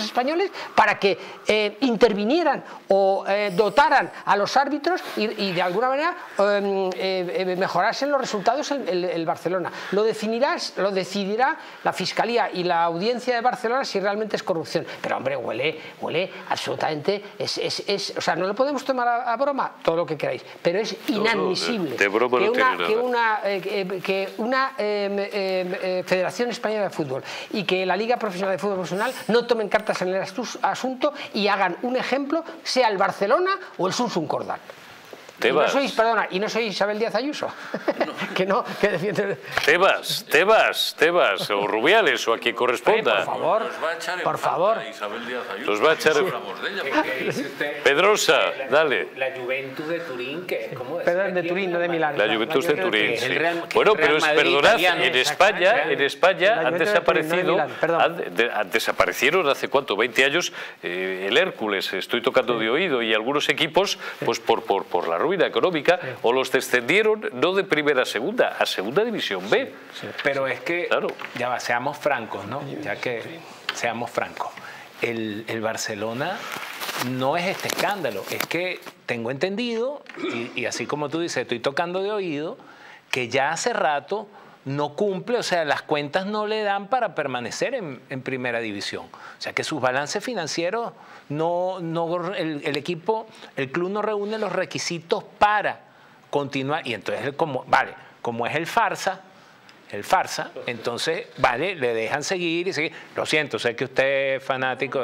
instituciones para que eh, intervinieran o eh, dotaran a los árbitros y, y de alguna manera eh, eh, mejorasen los resultados en el, el Barcelona. Lo definirás, lo decidirá la Fiscalía y la Audiencia de Barcelona si realmente es corrupción. Pero hombre, huele, huele absolutamente, es, es, es, o sea, no lo podemos tomar a, a broma, todo lo que queráis, pero es inadmisible de broma que no una, tiene que nada. una, eh, que una eh, eh, eh, Federación Española de Fútbol y que la Liga Profesional de Fútbol Profesional no tomen cartas en el asunto y hagan un ejemplo, sea el Barcelona o el Sunsun Cordal. Y no sois, perdona, y no sois Isabel Díaz Ayuso, no. que no, que defiende... Tebas, Tebas, Tebas, o Rubiales, o a quien corresponda. Por favor, Nos va a echar en por falta favor. Isabel Díaz Ayuso. Nos va a echar en... Hablamos de ella. Pedrosa, la, dale. La Juventus de Turín, que ¿cómo es? Perdón, de Turín, no de Milán. La Juventus de Turín, sí. Real, Bueno, pero es, Real Madrid perdonad, italiano, en España, en España La han Juventus de Turín, no de desaparecido, Milán, perdón. han, de, han desaparecieron hace cuánto, veinte años, eh, el Hércules, estoy tocando de oído, y algunos equipos, pues por, por, por la ruina económica, o los descendieron no de primera a segunda, a segunda división B. Sí, pero es que, claro. ya va, seamos francos, ¿no? Ya que seamos francos. El, el Barcelona no es este escándalo, es que tengo entendido, y, y así como tú dices, estoy tocando de oído, que ya hace rato no cumple, o sea, las cuentas no le dan para permanecer en, en primera división. O sea, que sus balances financieros, no, no el, el equipo, el club no reúne los requisitos para continuar, y entonces como, vale, como es el farsa, el farsa, entonces, vale, le dejan seguir y seguir. Lo siento, sé que usted es fanático,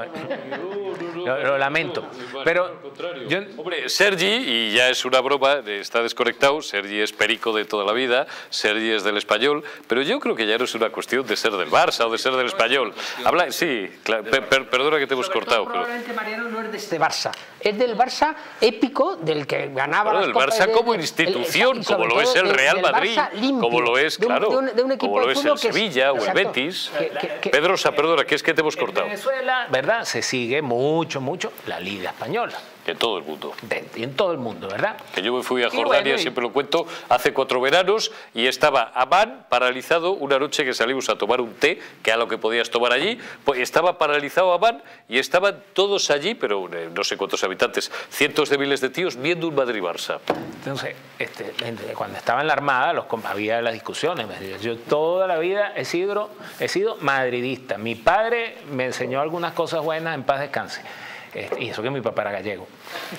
lo, lo lamento, pero yo... Hombre, Sergi, y ya es una broma, está desconectado, Sergi es perico de toda la vida, Sergi es del Español, pero yo creo que ya no es una cuestión de ser del Barça o de ser del Español. Habla, sí, claro, per, per, perdona que te hemos cortado. Pero... Probablemente Mariano no es de este Barça, es del Barça épico, del que ganaba bueno, las del copas Barça de, como el, institución, el, como lo es el Real del Madrid, limpio, como lo es, claro, de un, de un equipo como lo de es fútbol el que Sevilla o el exacto, Betis. que, que, que, Pedrosa, perdona, que es que te hemos cortado. En Venezuela, ¿verdad? Se sigue mucho, mucho la Liga Española. En todo el mundo. De, en todo el mundo, ¿verdad? Que yo me fui a Y Jordania, bueno, y... siempre lo cuento, hace cuatro veranos, y estaba Amán paralizado una noche que salimos a tomar un té, que era lo que podías tomar allí, pues estaba paralizado Amán y estaban todos allí, pero eh, no sé cuántos habitantes, cientos de miles de tíos viendo un Madrid-Barça. Entonces, este, cuando estaba en la Armada, los, había las discusiones. Yo toda la vida he sido, he sido madridista. Mi padre me enseñó algunas cosas buenas, en paz descanse. Este, y eso que mi papá era gallego.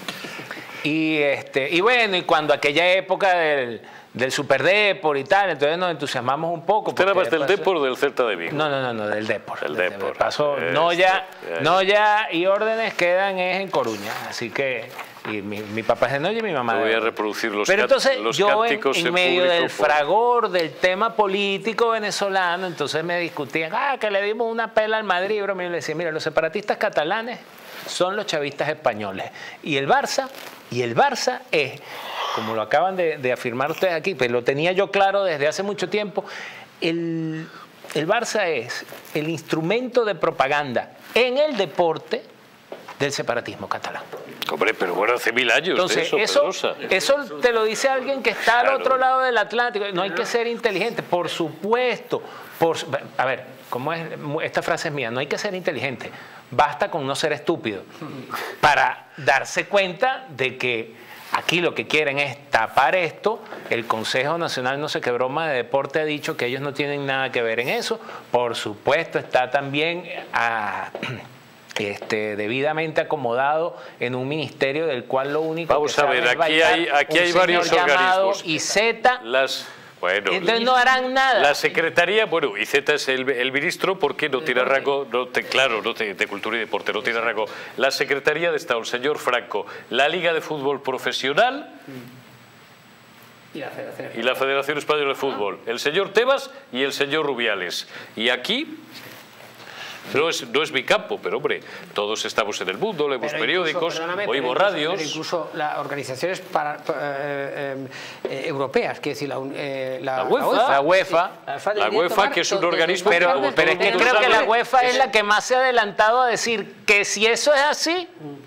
Y, este, y bueno, y cuando aquella época del, del Super Depor y tal, entonces nos entusiasmamos un poco. ¿Usted era más del Depor o del Celta de Vigo? No, no, no, no del Depor. Del del Depor. Pasó, Este, no ya, eh. no ya, y órdenes quedan es en Coruña. Así que, y mi, mi papá es de Noya y mi mamá No de voy a Noya. reproducir los, Pero entonces los yo en, cánticos en en medio público del por... fragor del tema político venezolano, entonces me discutían, ah, que le dimos una pela al Madrid, bro. Y yo le decía, mira, los separatistas catalanes son los chavistas españoles. Y el Barça, y el Barça es, como lo acaban de, de afirmar ustedes aquí, pues lo tenía yo claro desde hace mucho tiempo, el, el Barça es el instrumento de propaganda en el deporte del separatismo catalán. Hombre, pero bueno, hace mil años Entonces, de eso, eso, Pedrosa. eso te lo dice alguien que está al Claro. otro lado del Atlántico. No hay que ser inteligente, por supuesto. Por, a ver, ¿cómo es? Esta frase es mía, no hay que ser inteligente. Basta con no ser estúpido para darse cuenta de que aquí lo que quieren es tapar esto. El Consejo Nacional no sé qué broma de deporte ha dicho que ellos no tienen nada que ver en eso. Por supuesto, está también a... Este, debidamente acomodado en un ministerio del cual lo único Vamos que a sabe ver, es aquí bailar hay, aquí un hay varios señor llamado organismos. I Z E T A. Las, bueno, Entonces no harán nada. La Secretaría, bueno, I Z E T A es el, el ministro porque no tiene rango, no te, claro, no te, de Cultura y Deporte, no tiene rango. La Secretaría de Estado, el señor Franco, la Liga de Fútbol Profesional Y la Federación. y la Federación Española de Fútbol, el señor Tebas y el señor Rubiales. Y aquí... No es, no es mi campo, pero hombre, todos estamos en el mundo, leemos Pero periódicos, incluso, perdóname, oímos pero incluso- radios. Pero incluso las organizaciones para, eh, eh, eh, europeas, que decir, la, eh, la, La UEFA. La UEFA. sí, La debería UEFA, tomar que es un to- organismo desde- Pero, como pero es todo que el mundo creo que la sabe, UEFA es- es la que más se ha adelantado a decir que si eso es así,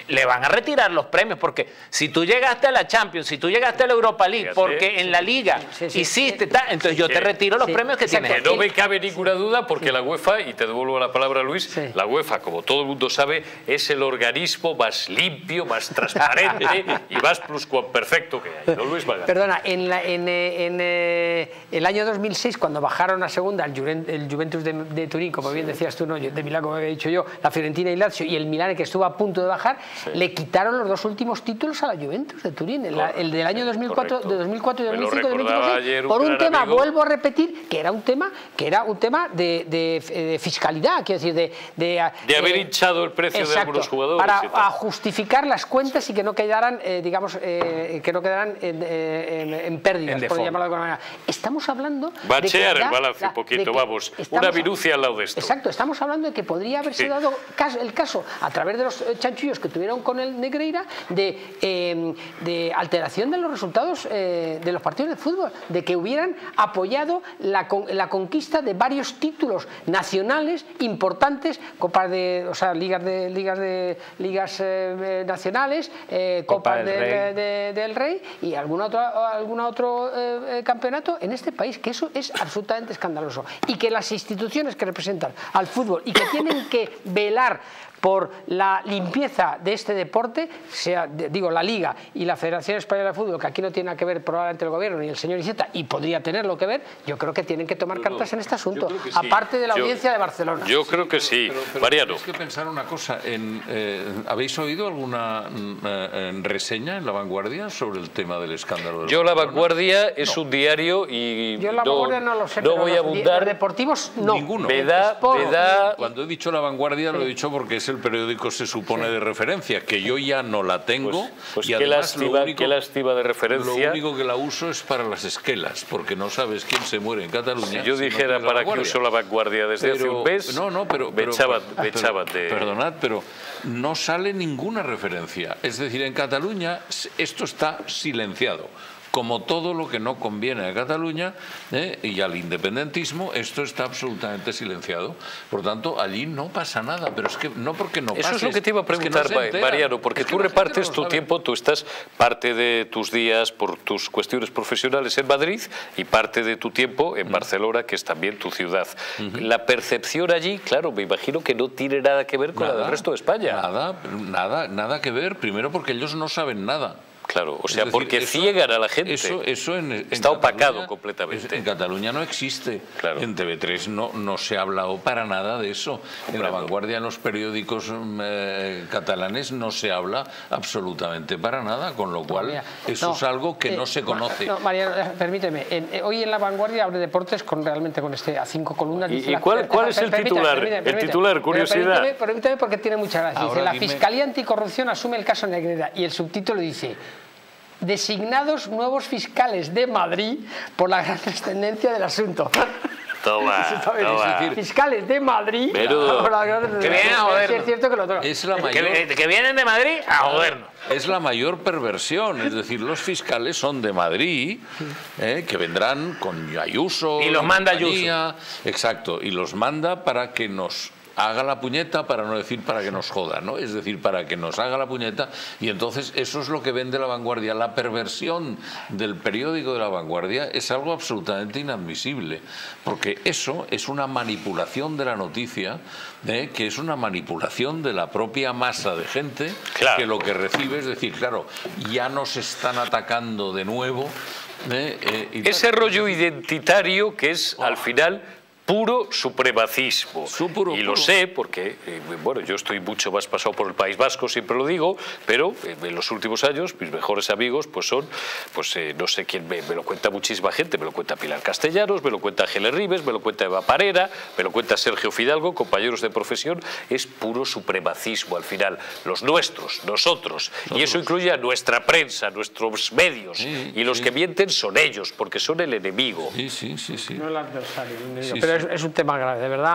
le van a retirar los premios, porque si tú llegaste a la Champions, si tú llegaste a la Europa League, porque en la Liga sí, sí, hiciste tal, entonces yo te retiro los sí, premios que exacto. tienes. Que no me cabe ninguna duda, porque la UEFA, y te devuelvo la palabra, Luis, Sí. la UEFA, como todo el mundo sabe, es el organismo más limpio, más transparente y más pluscuamperfecto que hay, ¿no, Luis Magán? Perdona, en, la, en, eh, en eh, el año dos mil seis, cuando bajaron a segunda el, Juven, el Juventus de, de Turín, como bien decías tú, no, de Milán, como había dicho yo, la Fiorentina y Lazio, y el Milán, que estuvo a punto de bajar, Sí. le quitaron los dos últimos títulos a la Juventus de Turín, el, el del año dos mil cuatro, de dos mil cuatro y Me lo dos mil cinco, recordaba dos mil cinco, ayer un por un gran tema, amigo. vuelvo a repetir, que era un tema, que era un tema de, de, de fiscalidad, quiero decir, de... De, De haber eh, hinchado el precio exacto, de algunos jugadores. para y tal. a justificar las cuentas y que no quedaran, eh, digamos, eh, que no quedaran en, eh, en, en pérdidas, En por default. llamarlo de alguna manera. Estamos hablando... Va a de que chear el ya- balance la- un poquito, de que vamos. estamos- Una minucia al lado de esto. Exacto, estamos hablando de que podría haberse Sí. dado caso- el caso, a través de los eh, chanchullos que tuvieron con el Negreira, de, eh, de alteración de los resultados eh, de los partidos de fútbol, de que hubieran apoyado la, con- la conquista de varios títulos nacionales importantes, copas de, o sea, ligas de ligas de ligas eh, nacionales, eh, Copa copas del del, Rey. de- del Rey y algún otro, algún otro eh, eh, campeonato en este país, que eso es absolutamente escandaloso, y que las instituciones que representan al fútbol y que tienen que velar por la limpieza de este deporte, sea, de- digo, la Liga y la Federación Española de Fútbol, que aquí no tiene nada que ver probablemente el gobierno ni el señor Iceta, y podría tenerlo que ver, yo creo que tienen que tomar cartas en este asunto, creo que sí. aparte de la Yo- audiencia de Barcelona. Yo creo que sí. Pero, pero Mariano. tenéis que pensar una cosa. En, eh, ¿Habéis oído alguna mm, eh, en reseña en La Vanguardia sobre el tema del escándalo? del Yo La Barcelona? Vanguardia es un diario y Yo la no, Vanguardia no lo sé, no pero voy a los di- abundar. los deportivos no. Ninguno. Me da, Sport, me da- Cuando he dicho La Vanguardia lo he dicho porque es el periódico, se supone, de referencia, que yo ya no la tengo. Pues, pues y qué, además lo lástima, único- qué lástima de Lo referencia. único que la uso es para las esquelas, porque no sabes quién se muere en Cataluña. Si yo no dijera tienes La para qué Vanguardia. uso La Vanguardia desde hace Pero- un mes, no, no, pero, me pero- echaban, pero- me echaban de... Perdonad, pero no sale ninguna referencia. Es decir, en Cataluña esto está silenciado. Como todo lo que no conviene a Cataluña ¿eh? y al independentismo, esto está absolutamente silenciado. Por tanto, allí no pasa nada. Pero es que no porque no pase. Eso es lo que te iba a preguntar, es que no se entera. Mariano, porque Es que tú la gente repartes no lo tu sabe. tiempo, tú estás parte de tus días por tus cuestiones profesionales en Madrid y parte de tu tiempo en Barcelona, que es también tu ciudad. La percepción allí, claro, me imagino que no tiene nada que ver con la del resto de España. Nada, nada, nada que ver. Primero porque ellos no saben nada. Claro, o Es sea, decir, porque eso- ciegan a la gente. Eso, eso en, en Está opacado Cataluña- completamente. En Cataluña no existe. Claro. En T V tres no, no se ha hablado para nada de eso. En La Comprendo. Vanguardia, en los periódicos mm, eh, catalanes, no se habla absolutamente para nada, con lo cual Mira, eso no, es algo que eh, no se conoce. No, Mariano, eh, permíteme. En- eh, hoy en La Vanguardia abre deportes con realmente con este a cinco columnas. ¿Y- dice y la- cuál- cuál es el permíteme, titular? permíteme, El permíteme. titular, Pero curiosidad. Permíteme, permíteme porque tiene mucha gracia. Dice, Ahora la dime- Fiscalía Anticorrupción asume el caso Negreira, y el subtítulo dice: designados nuevos fiscales de Madrid por la gran trascendencia del asunto. Toma, toma. Fiscales de Madrid Menudo. por la gran Que vienen a trascendencia. jodernos. Sí, es cierto que lo otro. Es la Que, mayor... que vienen de Madrid a jodernos. Es la mayor perversión, es decir, los fiscales son de Madrid, ¿eh? que vendrán con Ayuso. Y los manda compañía, exacto, y los manda para que nos haga la puñeta, para no decir para que nos joda, ¿no? Es decir, para que nos haga la puñeta, y entonces eso es lo que vende La Vanguardia. La perversión del periódico de La Vanguardia es algo absolutamente inadmisible, porque eso es una manipulación de la noticia, ¿eh? que es una manipulación de la propia masa de gente, Claro. que lo que recibe es decir, claro, ya nos están atacando de nuevo. ¿eh? Eh, y Ese rollo identitario que es, al final, puro supremacismo. Su puro, y lo puro. sé porque, eh, bueno, yo estoy mucho más pasado por el País Vasco, siempre lo digo, pero eh, en los últimos años mis mejores amigos pues son, pues eh, no sé quién, me, me lo cuenta muchísima gente, me lo cuenta Pilar Castellanos, me lo cuenta Ángeles Ribes, me lo cuenta Eva Parera, me lo cuenta Sergio Fidalgo, compañeros de profesión. Es puro supremacismo al final, los nuestros, nosotros, y eso incluye a nuestra prensa, nuestros medios, Sí, y los sí. que mienten son ellos, porque son el enemigo. Sí, sí, sí, sí. No el adversario, el enemigo. Sí, pero sí. Es, es un tema grave, de verdad.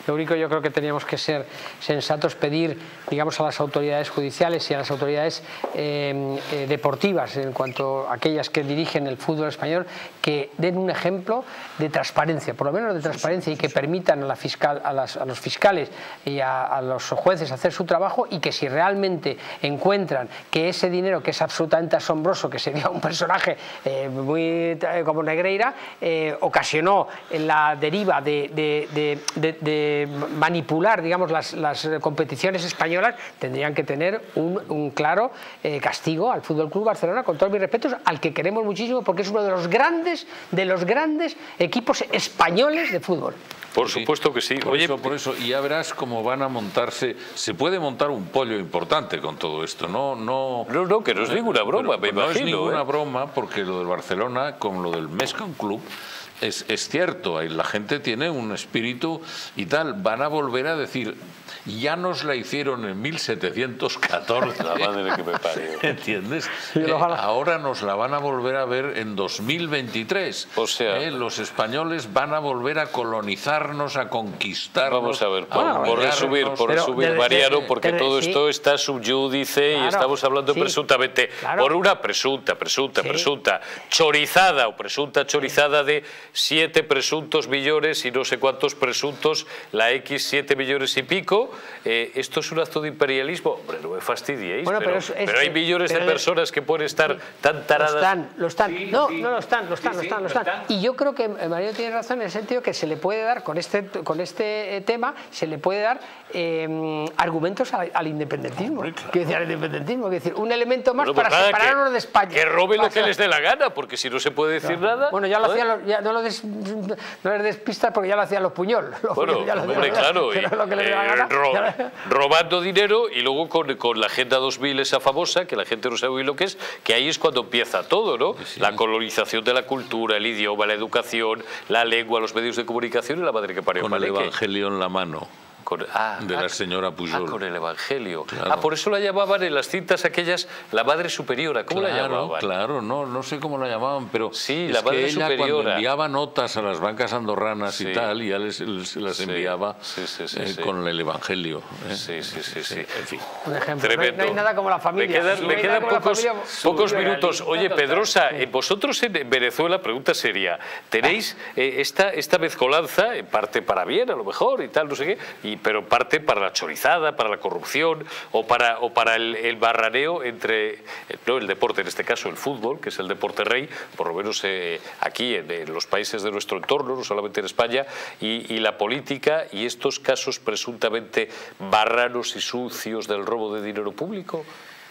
Lo único, yo creo que teníamos que ser sensatos, pedir, digamos, a las autoridades judiciales y a las autoridades eh, eh, deportivas, en cuanto a aquellas que dirigen el fútbol español, que den un ejemplo de transparencia, por lo menos de transparencia, y que permitan a, la fiscal, a, las, a los fiscales y a, a los jueces hacer su trabajo, y que si realmente encuentran que ese dinero, que es absolutamente asombroso, que sería un personaje eh, muy eh, como Negreira, eh, ocasionó la deriva de, de, de, de, de manipular, digamos, las, las competiciones españolas, tendrían que tener un, un claro eh, castigo al Fútbol Club Barcelona, con todos mis respetos, al que queremos muchísimo, porque es uno de los grandes, de los grandes equipos españoles de fútbol. Por supuesto que sí. Por Oye, eso, por eso, y ya verás cómo van a montarse. Se puede montar un pollo importante con todo esto, no, no. No, no, que no es ninguna broma, me no imagino. es ninguna ¿eh? broma, porque lo del Barcelona, con lo del Mezcam Club, es, es cierto. La gente tiene un espíritu y tal. Van a volver a decir, ya nos la hicieron en mil setecientos catorce. La madre que me parió. ¿Entiendes? Eh, ahora nos la van a volver a ver en dos mil veintitrés. O sea, eh, los españoles van a volver a colonizarnos, a conquistarnos. Vamos a ver, por, a por resumir, por pero resumir, de, Mariano, de, porque de, todo sí. esto está subyúdice Claro, y estamos hablando sí, presuntamente claro. por una presunta, presunta, Sí. presunta chorizada o presunta chorizada de siete presuntos millones y no sé cuántos presuntos, la X siete millones y pico. Eh, esto es un acto de imperialismo. Hombre, no me fastidiéis, Bueno, pero, pero es- es- pero hay millones pero de de- personas que pueden estar tan taradas. Lo están, lo están. Sí, no, sí. no lo están, lo están, Sí, lo sí, están, lo lo están. están. Y yo creo que Mariano tiene razón en el sentido que se le puede dar, con este, con este eh, tema, se le puede dar eh, argumentos al, al independentismo. Quiero decir, al independentismo, quiero decir, un elemento más Bueno, pues para nada, separarnos que, de España. que robe lo Para que ser- les dé la gana, porque si no se puede decir nada. Bueno, ya lo ¿sabes? hacían los, ya no lo des, no les despistas porque ya lo hacían los Puñol. Los Bueno, Puñol ya lo hacían, hombre, claro, y, pero lo que les dé la eh, gana, ro- ya- robando dinero y luego con, con la Agenda dos mil esa famosa, que la gente no sabe lo que es, que ahí es cuando empieza todo, ¿no? Sí. La colonización de la cultura, el idioma, la educación, la lengua, los medios de comunicación y la madre que parió. Con el Paleque. Evangelio en la mano. Con, ah, de ah, la señora Pujol. Ah, con el Evangelio. Claro. Ah, por eso la llamaban en las cintas aquellas la Madre Superiora. ¿Cómo Claro, la llamaban? claro, no, no sé cómo la llamaban, pero Sí, es la Madre que ella Superiora. cuando enviaba notas a las bancas andorranas Sí. y tal, ya les, les- las Sí, enviaba sí, sí, sí, eh, sí. con el Evangelio. ¿eh? Sí, sí, sí, sí. En fin. Un ejemplo. No hay, Tremendo. no hay nada como la familia. Me quedan, No me hay quedan nada como la pocos, familia pocos surrealista minutos. Oye, total. Pedrosa, eh, vosotros en Venezuela, pregunta seria, tenéis eh, esta, esta mezcolanza, en parte para bien a lo mejor y tal, no sé qué, y, pero parte para la chorizada, para la corrupción o para, o para el, el barraneo entre eh, no, el deporte, en este caso el fútbol, que es el deporte rey, por lo menos eh, aquí en, en los países de nuestro entorno, no solamente en España, y, y la política y estos casos presuntamente barranos y sucios del robo de dinero público?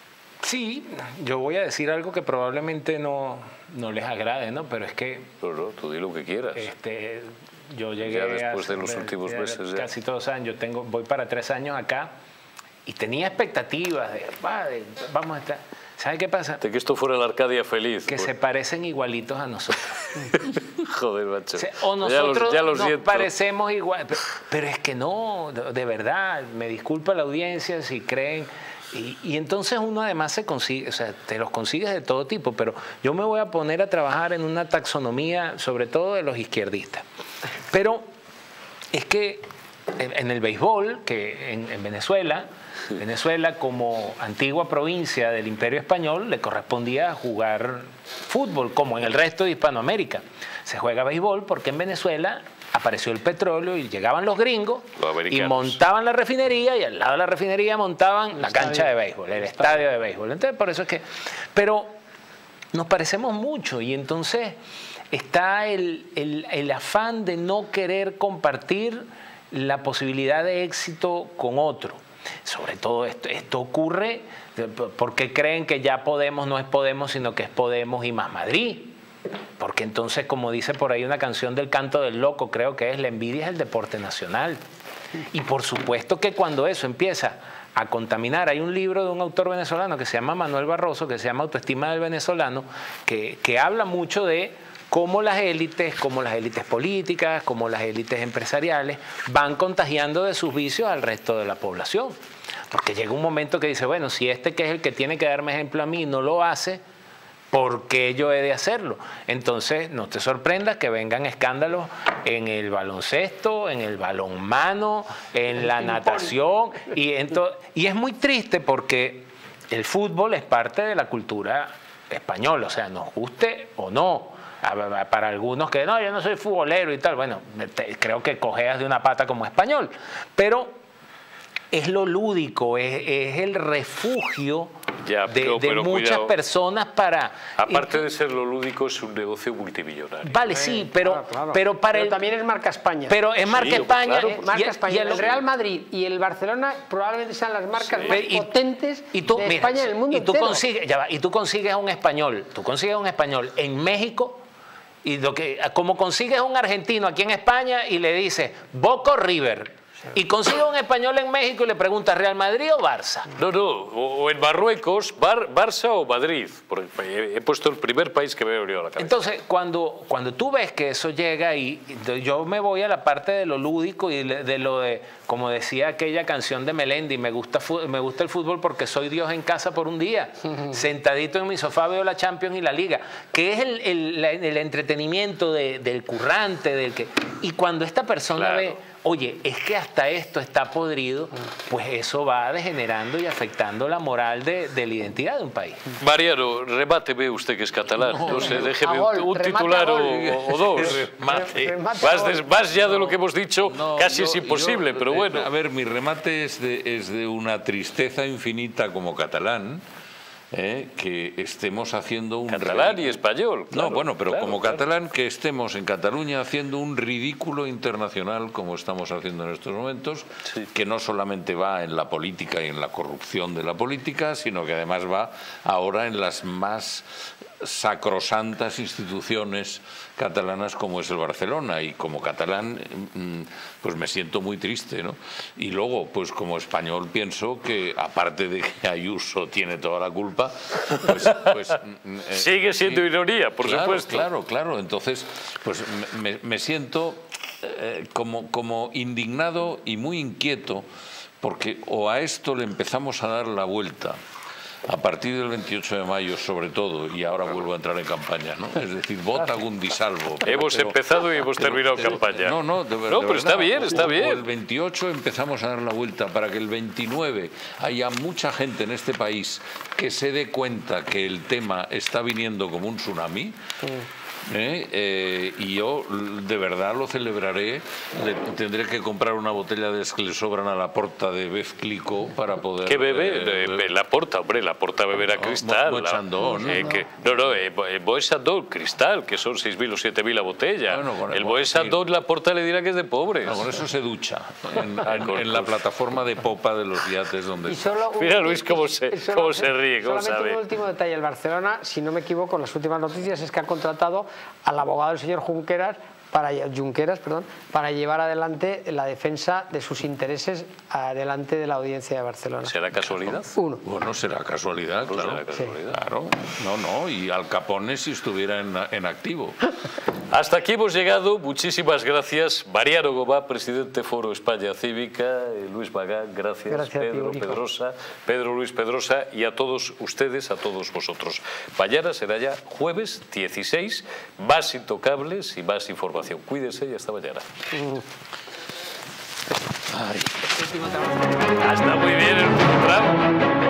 Sí, yo voy a decir algo que probablemente no, no les agrade, ¿no? Pero es que No, no, tú di lo que quieras. este, yo llegué Ya después hace- de los últimos ya meses, ya. casi todos los años, tengo, voy para tres años acá y tenía expectativas de, "Va, de- vamos a estar". ¿Sabe qué pasa? De que esto fuera la Arcadia feliz. Que pues. se parecen igualitos a nosotros. Joder, macho. O sea, o Ya lo- nosotros ya lo nos siento. parecemos igual, pero, pero es que no, de de verdad, me disculpa la audiencia si creen, y, y entonces uno además se consigue, o sea, te los consigues de todo tipo, pero yo me voy a poner a trabajar en una taxonomía, sobre todo de los izquierdistas. Pero es que en, en el béisbol, que en, en Venezuela, Venezuela como antigua provincia del Imperio Español le correspondía jugar fútbol, como en el resto de Hispanoamérica. Se juega béisbol porque en Venezuela apareció el petróleo y llegaban los gringos Los y americanos. montaban la refinería y al lado de la refinería montaban la cancha de béisbol, el estadio de béisbol. Entonces, por eso es que... Pero nos parecemos mucho y entonces está el, el, el afán de no querer compartir la posibilidad de éxito con otro. Sobre todo esto, esto ocurre porque creen que ya Podemos no es Podemos, sino que es Podemos y más Madrid. Porque entonces, como dice por ahí una canción del Canto del Loco, creo que es, la envidia es el deporte nacional. Y por supuesto que cuando eso empieza a contaminar, hay un libro de un autor venezolano que se llama Manuel Barroso, que se llama Autoestima del Venezolano, que, que habla mucho de cómo las élites, como las élites políticas, como las élites empresariales, van contagiando de sus vicios al resto de la población. Porque llega un momento que dice, bueno, si este que es el que tiene que darme ejemplo a mí no lo hace, ¿por qué yo he de hacerlo? Entonces, no te sorprendas que vengan escándalos en el baloncesto, en el balonmano, en la natación. Y, ento- y es muy triste porque el fútbol es parte de la cultura española, o sea, nos guste o no. Para algunos que no, yo no soy futbolero y tal, bueno, te, creo que cojeas de una pata como español, pero es lo lúdico, es, es el refugio ya, pero, de, de pero muchas cuidado. personas para... Aparte de ser lo lúdico, es un negocio multimillonario. Vale, sí, pero, Claro, claro. pero para Pero el... también es marca España. Pero es marca Sí, España. claro, eh, pues, marca y- España. y el Real Madrid y el Barcelona probablemente sean las marcas Sí. más y- potentes y tú, de mira, España en el mundo y tú entero. consigues, ya va, y tú consigues a un español, tú consigues a un español en México y lo que como consigues a un argentino aquí en España y le dices Boca o River. Y consigue un español en México y le pregunta ¿Real Madrid o Barça? No, no, o, o en Marruecos, Bar- Barça o Madrid. Porque he, he puesto el primer país que me ha venido a la cabeza. Entonces, cuando, cuando tú ves que eso llega y y yo me voy a la parte de lo lúdico y de, de lo de, como decía aquella canción de Melendi, me gusta, fu- me gusta el fútbol porque soy Dios en casa por un día, sentadito en mi sofá veo la Champions y la Liga, que es el, el, la- el entretenimiento de- del currante, del que, y cuando esta persona Claro. ve, oye, es que hasta esto está podrido, pues eso va degenerando y afectando la moral de, de la identidad de un país. Mariano, remáteme usted que es catalán. No, sé, déjeme a gol, un, un remate titular a o, gol. o dos. Remate. Remate a Más, gol. des- más ya de lo que hemos dicho, No, casi yo- es imposible, yo, pero eh, bueno. A ver, mi remate es de, es de una tristeza infinita como catalán, eh, que estemos haciendo un... Catalán y ridículo. español. claro, no, bueno, pero claro, como claro. catalán que estemos en Cataluña haciendo un ridículo internacional como estamos haciendo en estos momentos, Sí. que no solamente va en la política y en la corrupción de la política, sino que además va ahora en las más sacrosantas instituciones catalanas como es el Barcelona, y como catalán mm, pues me siento muy triste, ¿no? Y luego pues como español pienso que aparte de que Ayuso tiene toda la culpa, pues, pues, mm, eh, Sigue siendo sí, ironía, por claro, supuesto. Claro, claro, entonces pues me, me siento eh, como, como indignado y muy inquieto, porque o a esto le empezamos a dar la vuelta a partir del veintiocho de mayo sobre todo, y ahora vuelvo a entrar en campaña, ¿no? Es decir, vota Gundisalvo. Hemos Pero- empezado y hemos pero- terminado pero- campaña. No, no, de, ver- No, de pero está verdad. bien, está O- bien. o el veintiocho empezamos a dar la vuelta para que el veintinueve haya mucha gente en este país que se dé cuenta que el tema está viniendo como un tsunami. ¿eh? Eh, y yo de verdad lo celebraré. Le tendré que comprar una botella de las que le sobran a la porta de Vez Clico para poder... ¿Qué bebe? eh, Eh, la porta, hombre, la porta beberá No, cristal. Mo- la- Mochandón, eh, ¿no? que- no, no, eh, Bo- eh, Moët Chandon, cristal, que son seis mil o siete mil la botella. Bueno, con el- el Moët sí. Chandon, la porta le dirá que es de pobres. No, con eso se ducha en, Ah, en- con- en la con- plataforma de popa de los yates donde... Y solo un- Mira, Luis, cómo se- y solo- cómo se ríe, cómo solamente sabe. un último detalle. El Barcelona, si no me equivoco, las últimas noticias es que ha contratado al abogado del señor Junqueras para, Junqueras perdón, para llevar adelante la defensa de sus intereses adelante de la audiencia de Barcelona. ¿Será casualidad? Uno. Bueno, será casualidad, claro. será casualidad. Claro, no, no, y Al Capone si estuviera en, en activo. Hasta aquí hemos llegado. Muchísimas gracias. Mariano Gomá, presidente Foro España Cívica. eh, Luis Magán, gracias. Gracias a ti, Pedro hijo. Pedrosa, Pedro Luis Pedrosa, y a todos ustedes, a todos vosotros. Mañana será ya jueves dieciséis. Más Intocables y más información. Cuídense y hasta mañana. Hasta muy bien el último tramo.